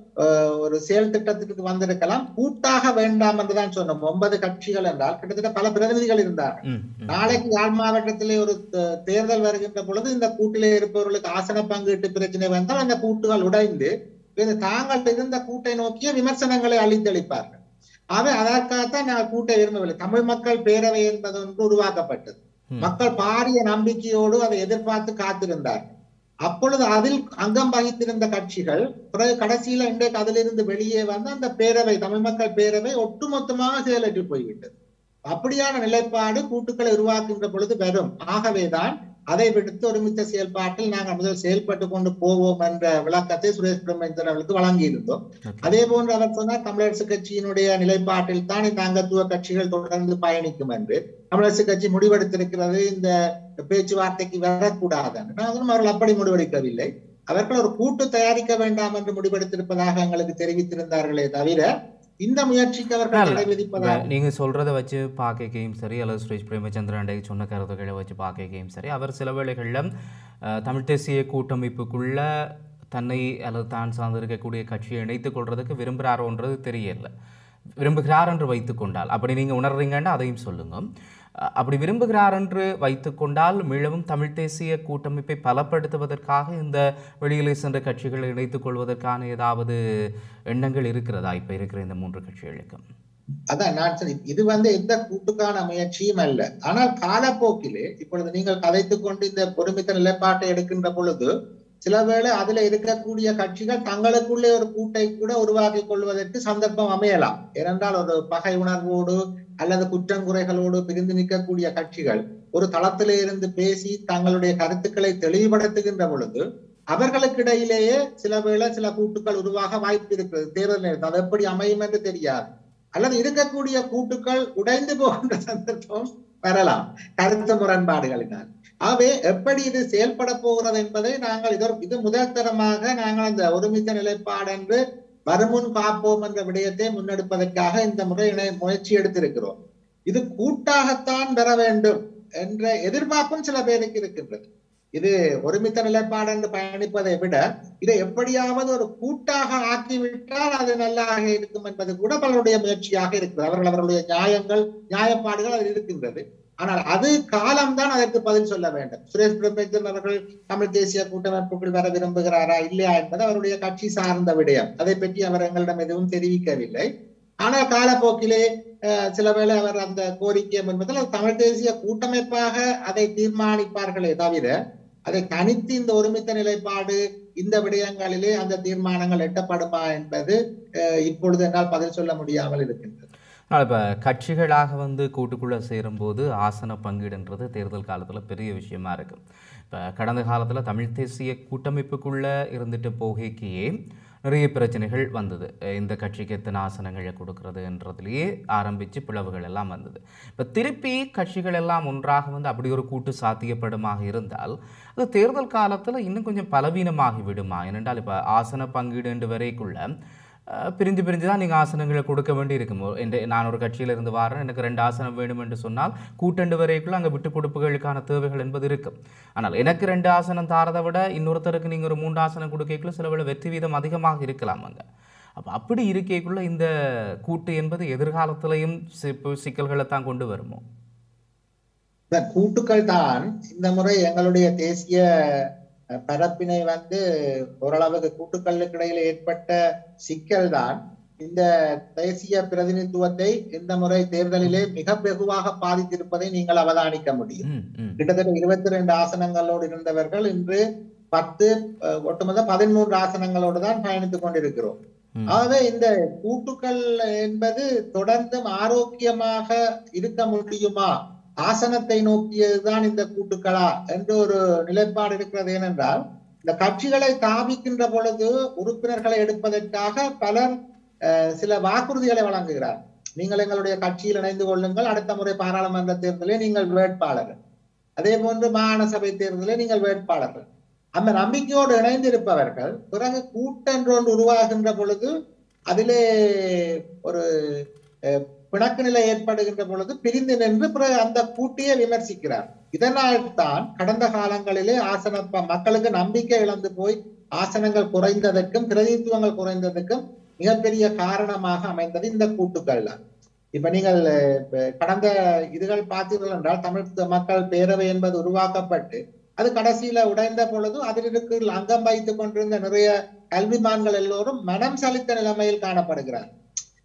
ஒரு செயல் திட்டத்துக்கு வந்திருக்கலாம். கூட்டாக வேண்டாம் என்றுதான் சொன்னோம். ஒன்பது கட்சிகள் என்றால் கிட்டத்தட்ட பல பிரதிநிதிகள் இருந்தார்கள். நாளைக்கு யாழ் மாவட்டத்திலே ஒரு தேர்தல் வருகின்ற பொழுது இந்த கூட்டிலே இருப்பவர்களுக்கு ஆசன பங்கீட்டு பிரச்சனை வந்தால் அந்த கூட்டுகள் உடைந்து தாங்கள் இருந்த கூட்டை நோக்கிய விமர்சனங்களை அளித்தளிப்பார்கள். அவை அதற்காகத்தான் நான் கூட்டை விரும்பவில்லை. தமிழ் மக்கள் பேரவை என்பது ஒன்று உருவாக்கப்பட்டது. மக்கள் பாரிய நம்பிக்கையோடு அதை எதிர்பார்த்து காத்திருந்தார். அப்பொழுது அதில் அங்கம் வகித்திருந்த கட்சிகள் பிறகு கடைசியில இன்றைக்கு அதிலிருந்து வெளியே வந்து அந்த பேரவை, தமிழ் மக்கள் பேரவை ஒட்டுமொத்தமாக செயலற்று போய்விட்டது. அப்படியான நிலைப்பாடு கூட்டுக்களை உருவாக்குகின்ற பொழுது வரும். ஆகவேதான் அதை விடுத்து ஒருமித்த செயல்பாட்டில் நாங்கள் முதல் செயல்பட்டு கொண்டு போவோம் என்ற விளக்கத்தை சுரேஷ் பிரேமச்சந்திரன் அவர்களுக்கு வழங்கி இருந்தோம். அதே போன்று அவர் சொன்னார், தமிழரசு கட்சியினுடைய நிலைப்பாட்டில் தான் இந்த அங்கத்துவ கட்சிகள் தொடர்ந்து பயணிக்கும் என்று. தமிழரசு கட்சி முடிவெடுத்திருக்கிறது இந்த பேச்சுவார்த்தைக்கு வரக்கூடாது. அவர்கள் அப்படி முடிவெடுக்கவில்லை. அவர்கள் ஒரு கூட்டு தயாரிக்க வேண்டாம் என்று முடிவெடுத்திருப்பதாக எங்களுக்கு தெரிவித்திருந்தார்களே தவிர இந்த முயற்சிக்கு அவர்கள் தடை விதிப்பதாக நீங்க சொல்றதை வச்சு பார்க்கையும் சரி, அல்லது சுரேஷ் பிரேமச்சந்திரன் சொன்ன கருத்துக்களை வச்சு பார்க்கையும் சரி, அவர் சில வேளைகளில் தமிழ் தேசிய கூட்டமைப்புக்குள்ள தன்னை அல்லது தான் சார்ந்திருக்கக்கூடிய கட்சியை இணைத்துக் கொள்றதுக்கு விரும்புகிறாரோன்றது தெரியல. விரும்புகிறார் என்று வைத்துக் கொண்டால், அப்படி நீங்க உணர்றீங்கன்னா அதையும் சொல்லுங்க. அப்படி விரும்புகிறார் என்று வைத்துக் கொண்டால் மீளவும் தமிழ் தேசிய கூட்டமைப்பை பலப்படுத்துவதற்காக இந்த வெளியிலே சென்ற கட்சிகளை இணைத்துக் கொள்வதற்கான ஏதாவது எண்ணங்கள் இருக்கிறதா இப்ப இருக்கிற இந்த மூன்று கட்சிகளுக்கும்? அதான் நான் சரி, இது வந்து எந்த கூட்டுக்கான முயற்சியும் அல்ல. ஆனால் காலப்போக்கிலே இப்பொழுது நீங்கள் கதைத்துக் கொண்டு இந்த ஒருமித்த நிலைப்பாட்டை எடுக்கின்ற பொழுது சில வேளை அதுல இருக்கக்கூடிய கட்சிகள் தங்களுக்குள்ளே ஒரு கூட்டை கூட உருவாக்கி கொள்வதற்கு சந்தர்ப்பம் அமையலாம். ஏனென்றால் ஒரு பகை உணர்வோடு அல்லது குற்றங்குறைகளோடு பிரிந்து நிற்கக்கூடிய கட்சிகள் ஒரு தளத்திலே இருந்து பேசி தங்களுடைய கருத்துக்களை தெளிவுபடுத்துகின்ற பொழுது அவர்களுக்கு இடையிலேயே சில வேளை சில கூட்டுக்கள் உருவாக வாய்ப்பு இருக்கிறது. தேர்தல் நேரத்தில் அது எப்படி அமையும் என்று தெரியாது. அல்லது இருக்கக்கூடிய கூட்டுக்கள் உடைந்து போகின்ற சந்தர்ப்பம் வரலாம் கருத்து முரண்பாடுகளினால். ஆகவே எப்படி இது செயல்பட போகிறது என்பதை நாங்கள் இதோ இது முதல் தரமாக நாங்கள் இந்த ஒருமித்த நிலைப்பாடு என்று வருமுன் காப்போம் என்ற விடயத்தை முன்னெடுப்பதற்காக இந்த முறை முயற்சி எடுத்திருக்கிறோம். இது கூட்டாகத்தான் பெற வேண்டும் என்ற எதிர்பார்ப்பும் சில பேருக்கு இருக்கின்றது. இது ஒருமித்த நிலைப்பாடு என்று பயணிப்பதை விட இதை எப்படியாவது ஒரு கூட்டாக ஆக்கிவிட்டால் அது நல்லாக இருக்கும் என்பது கூட பலருடைய முயற்சியாக இருக்கிறது. அவர்கள் அவர்களுடைய நியாயங்கள் நியாயப்பாடுகள் அதில் இருக்கின்றது. ஆனால் அது காலம்தான் அதற்கு பதில் சொல்ல வேண்டும். சுரேஷ் பிரேமச்சந்திரன் அவர்கள் தமிழ் தேசிய கூட்டமைப்புக்குள் வர விரும்புகிறாரா இல்லையா என்பது அவருடைய கட்சி சார்ந்த விடயம். அதை பற்றி அவர் எங்களிடம் எதுவும் தெரிவிக்கவில்லை. ஆனால் காலப்போக்கிலே சில வேளை அவர் அந்த கோரிக்கை என்பதில் தமிழ் தேசிய கூட்டமைப்பாக அதை தீர்மானிப்பார்களே தவிர அதை தனித்து இந்த ஒருமித்த நிலைப்பாடு இந்த விடயங்களிலே அந்த தீர்மானங்கள் எட்டப்படுமா என்பது இப்பொழுது என்னால் பதில் சொல்ல முடியாமல் இருக்கின்றது. இப்போ கட்சிகளாக வந்து கூட்டுக்குள்ளே சேரும்போது ஆசன பங்கீடுன்றது தேர்தல் காலத்தில் பெரிய விஷயமா இருக்குது. இப்போ கடந்த காலத்தில் தமிழ் தேசிய கூட்டமைப்புக்குள்ளே இருந்துட்டு போகைக்கே நிறைய பிரச்சனைகள் வந்தது. இந்த கட்சிக்கு எத்தனை ஆசனங்களை கொடுக்கறதுன்றதுலேயே ஆரம்பித்து பிளவுகள் எல்லாம் வந்தது. இப்போ திருப்பி கட்சிகள் எல்லாம் ஒன்றாக வந்து அப்படி ஒரு கூட்டு சாத்தியப்படுமாக இருந்தால் அது தேர்தல் காலத்தில் இன்னும் கொஞ்சம் பலவீனமாகி விடுமா? ஏனென்றால் இப்போ ஆசன பங்கீடு என்று வரைக்குள்ள பிரிஞ்சு பிரிஞ்சு தான் நீங்கள் ஆசனங்களை கொடுக்க வேண்டி இருக்கும். என்று நான் ஒரு கட்சியில் இருந்து வாரேன், எனக்கு ரெண்டு ஆசனம் வேணும் என்று சொன்னால் கூட்டண்டு வரைக்குள்ள அங்கே விட்டு கொடுப்புகளுக்கான தேவைகள் என்பது இருக்கும். ஆனால் எனக்கு ரெண்டு ஆசனம் தாரதை விட இன்னொருத்தருக்கு நீங்கள் ஒரு மூன்று ஆசனம் கொடுக்கக்குள்ள சில வேளை வெற்றி வீதம் அதிகமாக இருக்கலாம் அங்கே. அப்போ அப்படி இருக்கைக்குள்ள இந்த கூட்டு என்பது எதிர்காலத்திலையும் சிக்கல்களை தான் கொண்டு வருமோ? இந்த கூட்டுக்கள் தான் இந்த முறை எங்களுடைய தேசிய பரப்பினை வந்து ஓரளவுக்கு கூட்டுக்களுக்கு இடையில ஏற்பட்ட சிக்கல் தான் இந்த தேசிய பிரதிநிதித்துவத்தை இந்த முறை தேர்தலிலே மிக வெகுவாக பாதித்திருப்பதை நீங்கள் அவதானிக்க முடியும். கிட்டத்தட்ட இருபத்தி ரெண்டு ஆசனங்களோடு இருந்தவர்கள் இன்று பத்து ஒட்டுமொத்த பதிமூன்று ஆசனங்களோடு தான் பயணித்துக் கொண்டிருக்கிறோம். ஆகவே இந்த கூட்டுக்கள் என்பது தொடர்ந்தும் ஆரோக்கியமாக இருக்க முடியுமா, ஆசனத்தை நோக்கியதுதான் இந்த கூட்டுக்களா என்று ஒரு நிலைப்பாடு இருக்கிறது. ஏனென்றால் இந்த கட்சிகளை தாபிக்கின்ற பொழுது உறுப்பினர்களை எடுப்பதற்காக பலர் சில வாக்குறுதிகளை வழங்குகிறார். நீங்கள் எங்களுடைய கட்சியில் இணைந்து கொள்ளுங்கள், அடுத்த முறை பாராளுமன்ற தேர்தலில் நீங்கள் வேட்பாளர்கள், அதே போன்று மாகாண சபை தேர்தலில் நீங்கள் வேட்பாளர்கள். அந்த நம்பிக்கையோடு இணைந்திருப்பவர்கள் பிறகு கூட்டென்று ஒன்று உருவாகின்ற பொழுது அதிலே ஒரு பிணக்கு நிலை ஏற்படுகின்ற பொழுது பிரிந்து நின்று பிறகு அந்த கூட்டியை விமர்சிக்கிறார். இதனால் தான் கடந்த காலங்களிலே ஆசன மக்களுக்கு நம்பிக்கை இழந்து போய் ஆசனங்கள் குறைந்ததற்கும் பிரதிநிதித்துவங்கள் குறைந்ததற்கும் மிகப்பெரிய காரணமாக அமைந்தது இந்த கூட்டுக்கள் தான். இப்ப நீங்கள் கடந்த இதுகள் பார்த்தீர்கள் என்றால் தமிழ் மக்கள் பேரவை என்பது உருவாக்கப்பட்டு அது கடைசியில உடைந்த பொழுது அதில் இருக்கு அங்கம் வைத்துக் கொண்டிருந்த நிறைய கல்விமான்கள் எல்லோரும் மனம் சலித்த நிலைமையில் காணப்படுகிறார்.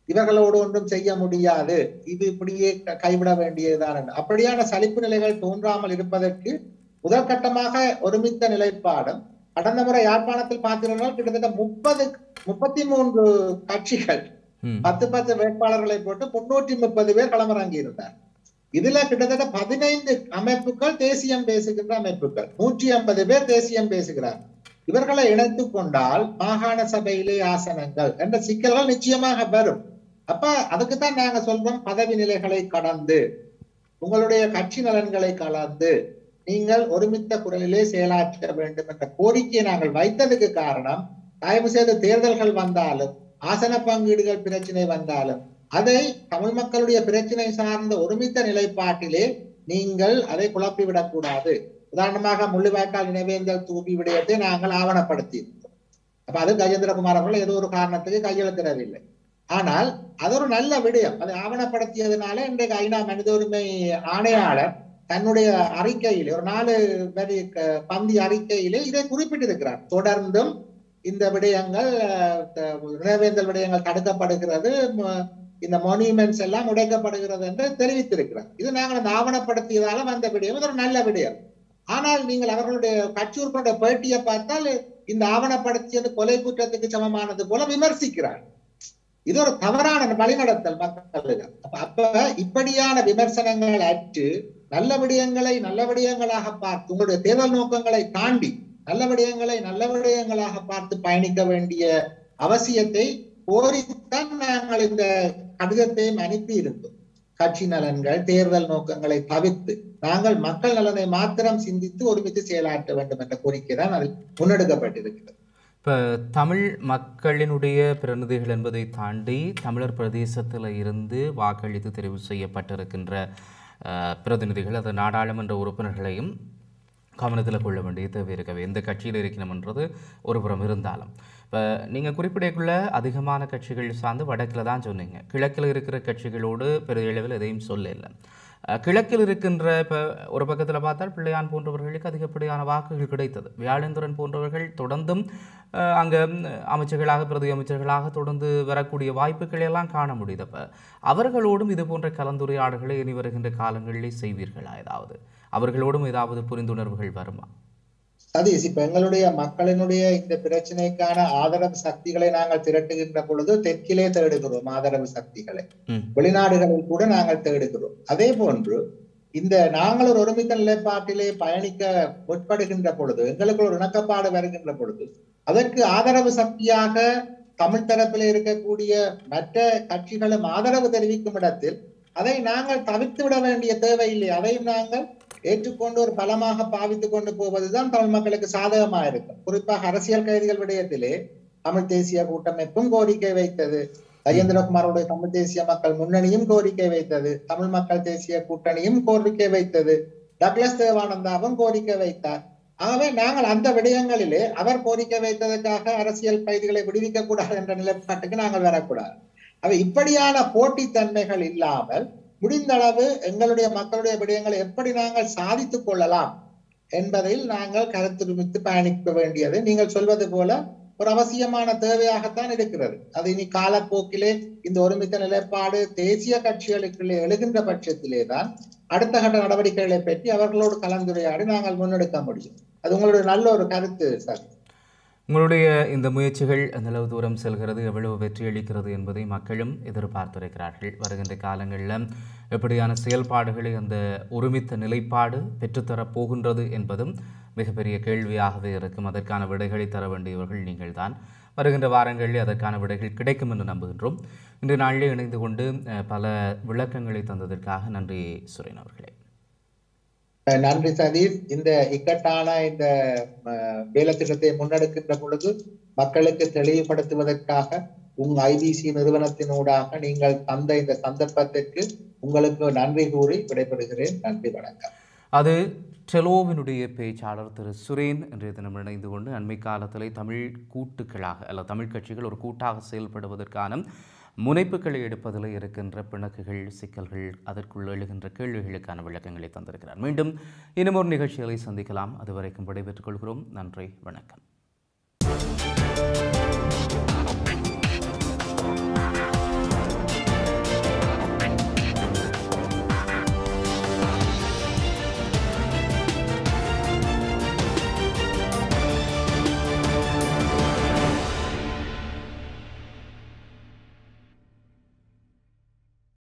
இவர்களோடு ஒன்றும் செய்ய முடியாது, இது இப்படியே கைவிட வேண்டியதுதான். அப்படியான சலிப்பு நிலைகள் தோன்றாமல் இருப்பதற்கு முதல் கட்டமாக ஒருமித்த நிலைப்பாடும். கடந்த முறை யாழ்ப்பாணத்தில் பார்த்தீர்கள் கிட்டத்தட்ட முப்பது முப்பத்தி மூன்று கட்சிகள் பத்து பத்து வேட்பாளர்களை போட்டு முன்னூற்றி முப்பது பேர் களமிறங்கி இருந்தார். இதுல கிட்டத்தட்ட பதினைந்து அமைப்புகள் தேசியம் பேசுகின்ற அமைப்புகள், நூற்றி ஐம்பது பேர் தேசியம் பேசுகிறார். இவர்களை இணைத்துக் கொண்டால் மாகாண சபையிலே ஆசனங்கள் என்ற சிக்கல்கள் நிச்சயமாக வரும். அப்ப அதுக்குத்தான் நாங்க சொல்றோம், பதவி நிலைகளை கடந்து உங்களுடைய கட்சி நலன்களை கலந்து நீங்கள் ஒருமித்த குரலிலே செயலாற்ற வேண்டும் என்ற கோரிக்கையை நாங்கள் வைத்ததுக்கு காரணம், தயவு செய்து தேர்தல்கள் வந்தாலும் ஆசன பங்கீடுகள் பிரச்சனை வந்தாலும் அதை தமிழ் மக்களுடைய பிரச்சனை சார்ந்த ஒருமித்த நிலைப்பாட்டிலே நீங்கள் அதை குழப்பிவிடக் கூடாது. உதாரணமாக முள்ளிவாய்க்கால் நினைவேந்தல் தூபி விடயத்தை நாங்கள் ஆவணப்படுத்தி இருந்தோம். அப்ப அது கஜேந்திரகுமார் அவர்கள் ஏதோ ஒரு காரணத்துக்கு கையெழுத்திடவில்லை. ஆனால் அது ஒரு நல்ல விடயம். அதை ஆவணப்படுத்தியதுனால இன்றைக்கு ஐநா மனித உரிமை ஆணையாளர் தன்னுடைய அறிக்கையிலே ஒரு நாலு வரி பந்தி அறிக்கையிலே இதை குறிப்பிட்டிருக்கிறார். தொடர்ந்தும் இந்த விடயங்கள் நினைவேந்தல் விடயங்கள் தடுக்கப்படுகிறது, இந்த மானுமெண்ட்ஸ் எல்லாம் உடைக்கப்படுகிறது என்று தெரிவித்திருக்கிறார். இது நாங்கள் அந்த ஆவணப்படுத்தியதால வந்த விடயம், இது ஒரு நல்ல விடயம். ஆனால் நீங்கள் அவர்களுடைய கட்சி உறுப்பினருடைய பேட்டியை பார்த்தால் இந்த ஆவணப்படுத்தியது கொலை குற்றத்துக்கு சமமானது போல விமர்சிக்கிறார். இது ஒரு தவறான வழிநடத்தல் மக்களுக்கு. அப்ப இப்படியான விமர்சனங்கள் அற்று நல்ல விடயங்களை நல்ல விடயங்களாக பார்த்து உங்களுடைய தேர்தல் நோக்கங்களை தாண்டி நல்ல விடயங்களை நல்ல விடயங்களாக பார்த்து பயணிக்க வேண்டிய அவசியத்தை கோரித்தான் நாங்கள் இந்த கடிதத்தையும் அனுப்பி இருந்தோம். கட்சி நலன்கள் தேர்தல் நோக்கங்களை தவிர்த்து நாங்கள் மக்கள் நலனை மாத்திரம் சிந்தித்து ஒருமித்து செயலாற்ற வேண்டும் என்ற கோரிக்கை தான் அதில் முன்னெடுக்கப்பட்டிருக்கிறது. இப்போ தமிழ் மக்களினுடைய பிரதிநிதிகள் என்பதை தாண்டி தமிழர் பிரதேசத்தில் இருந்து வாக்களித்து தெரிவு செய்யப்பட்டிருக்கின்ற பிரதிநிதிகள், அது நாடாளுமன்ற உறுப்பினர்களையும் கவனத்தில் கொள்ள வேண்டிய தேவை இருக்கவே. எந்த கட்சியில் இருக்கணும்ன்றது ஒரு புறம் இருந்தாலும், இப்போ நீங்கள் குறிப்பிடக்குள்ள அதிகமான கட்சிகள் சார்ந்து வடக்கில் தான் சொன்னீங்க. கிழக்கில் இருக்கிற கட்சிகளோடு பெரிய அளவில் எதையும் சொல்லலை. கிழக்கில் இருக்கின்ற இப்போ ஒரு பக்கத்தில் பார்த்தால் பிள்ளையான் போன்றவர்களுக்கு அதிகப்படியான வாக்குகள் கிடைத்தது. வியாழேந்திரன் போன்றவர்கள் தொடர்ந்தும் அங்கே அமைச்சர்களாக பிரதி அமைச்சர்களாக தொடர்ந்து வரக்கூடிய வாய்ப்புகளை எல்லாம் காண முடியுது. அப்போ அவர்களோடும் இது போன்ற கலந்துரையாடல்களை இனி வருகின்ற காலங்களிலே செய்வீர்களா? ஏதாவது அவர்களோடும் ஏதாவது புரிந்துணர்வுகள் வருமா? சதீஷ், இப்ப எங்களுடைய மக்களினுடைய இந்த பிரச்சனைக்கான ஆதரவு சக்திகளை நாங்கள் திரட்டுகின்ற பொழுது தெற்கிலே தேடுகிறோம் ஆதரவு சக்திகளை, வெளிநாடுகளில் கூட நாங்கள் தேடுகிறோம். அதே போன்று இந்த நாங்கள் ஒரு ஒருமித்த நிலைப்பாட்டிலே பயணிக்க முற்படுகின்ற பொழுது, எங்களுக்கு ஒரு இணக்கப்பாடு வருகின்ற பொழுது, அதற்கு ஆதரவு சக்தியாக தமிழ் தரப்பில் இருக்கக்கூடிய மற்ற கட்சிகளும் ஆதரவு தெரிவிக்கும் இடத்தில் அதை நாங்கள் தவிர்த்து விட வேண்டிய தேவையில்லை. அதையும் நாங்கள் ஏற்றுக்கொண்டு ஒரு பலமாக பாவித்துக் கொண்டு போவதுதான் தமிழ் மக்களுக்கு சாதகமாக இருக்கும். குறிப்பாக அரசியல் கைதிகள் விடயத்திலே தமிழ் தேசிய கூட்டமைப்பும் கோரிக்கை வைத்தது, கஜேந்திரகுமாரோடைய தமிழ் தேசிய மக்கள் முன்னணியும் கோரிக்கை வைத்தது, தமிழ் மக்கள் தேசிய கூட்டணியும் கோரிக்கை வைத்தது, டக்ளஸ் தேவானந்தாவும் கோரிக்கை வைத்தார். ஆகவே நாங்கள் அந்த விடயங்களிலே அவர் கோரிக்கை வைத்ததற்காக அரசியல் கைதிகளை விடுவிக்க கூடாது என்ற நிலைப்பாட்டுக்கு நாங்கள் வரக்கூடாது. அவை இப்படியான போட்டித்தன்மைகள் இல்லாமல் முடிந்த அளவு எங்களுடைய மக்களுடைய விடயங்களை எப்படி நாங்கள் சாதித்துக் கொள்ளலாம் என்பதில் நாங்கள் கருத்துரிமித்து பயணிக்க வேண்டியது நீங்கள் சொல்வது போல ஒரு அவசியமான தேவையாகத்தான் இருக்கிறது. அது இனி காலப்போக்கிலே இந்த ஒருமித்த நிலைப்பாடு தேசிய கட்சிகளுக்குள்ளே எழுகின்ற பட்சத்திலே தான் அடுத்த கட்ட நடவடிக்கைகளை பற்றி அவர்களோடு கலந்துரையாடி நாங்கள் முன்னெடுக்க முடியும். அது உங்களுடைய நல்ல ஒரு கருத்து சார். உங்களுடைய இந்த முயற்சிகள் எந்தளவு தூரம் செல்கிறது, எவ்வளவு வெற்றியளிக்கிறது என்பதை மக்களும் எதிர்பார்த்திருக்கிறார்கள். வருகின்ற காலங்களில் எப்படியான செயல்பாடுகளை அந்த ஒருமித்த நிலைப்பாடு பெற்றுத்தரப் போகின்றது என்பதும் மிகப்பெரிய கேள்வியாகவே இருக்கும். அதற்கான விடைகளை தர வேண்டியவர்கள் நீங்கள் தான். வருகின்ற வாரங்களில் அதற்கான விடைகள் கிடைக்கும் என்று நம்புகின்றோம். இன்று நாளிலே இணைந்து கொண்டு பல விளக்கங்களை தந்ததற்காக நன்றி சுரேன் அவர்களே. நன்றி சதீஷ். இந்த இக்கட்டான இந்த வேலை திட்டத்தை முன்னெடுக்கின்ற பொழுது மக்களுக்கு தெளிவுபடுத்துவதற்காக உங்க ஐபிசி நிறுவனத்தினூடாக நீங்கள் தந்த இந்த சந்தர்ப்பத்திற்கு உங்களுக்கு நன்றி கூறி விடைபெறுகிறேன். நன்றி, வணக்கம். அது டெலோவினுடைய பேச்சாளர் திரு சுரேன் இன்றைய தினம் இணைந்து கொண்டு அண்மை காலத்திலே தமிழ் கூட்டுக்களாக அல்ல தமிழ் கட்சிகள் ஒரு கூட்டாக செயல்படுவதற்கான முனைப்புகளை எடுப்பதில் இருக்கின்ற பிணக்குகள், சிக்கல்கள், அதற்குள் எழுகின்ற கேள்விகளுக்கான விளக்கங்களை தந்திருக்கிறார். மீண்டும் இன்னும் ஒரு நிகழ்ச்சிகளை சந்திக்கலாம். அதுவரைக்கும் விடைபெற்றுக் கொள்கிறோம். நன்றி, வணக்கம்.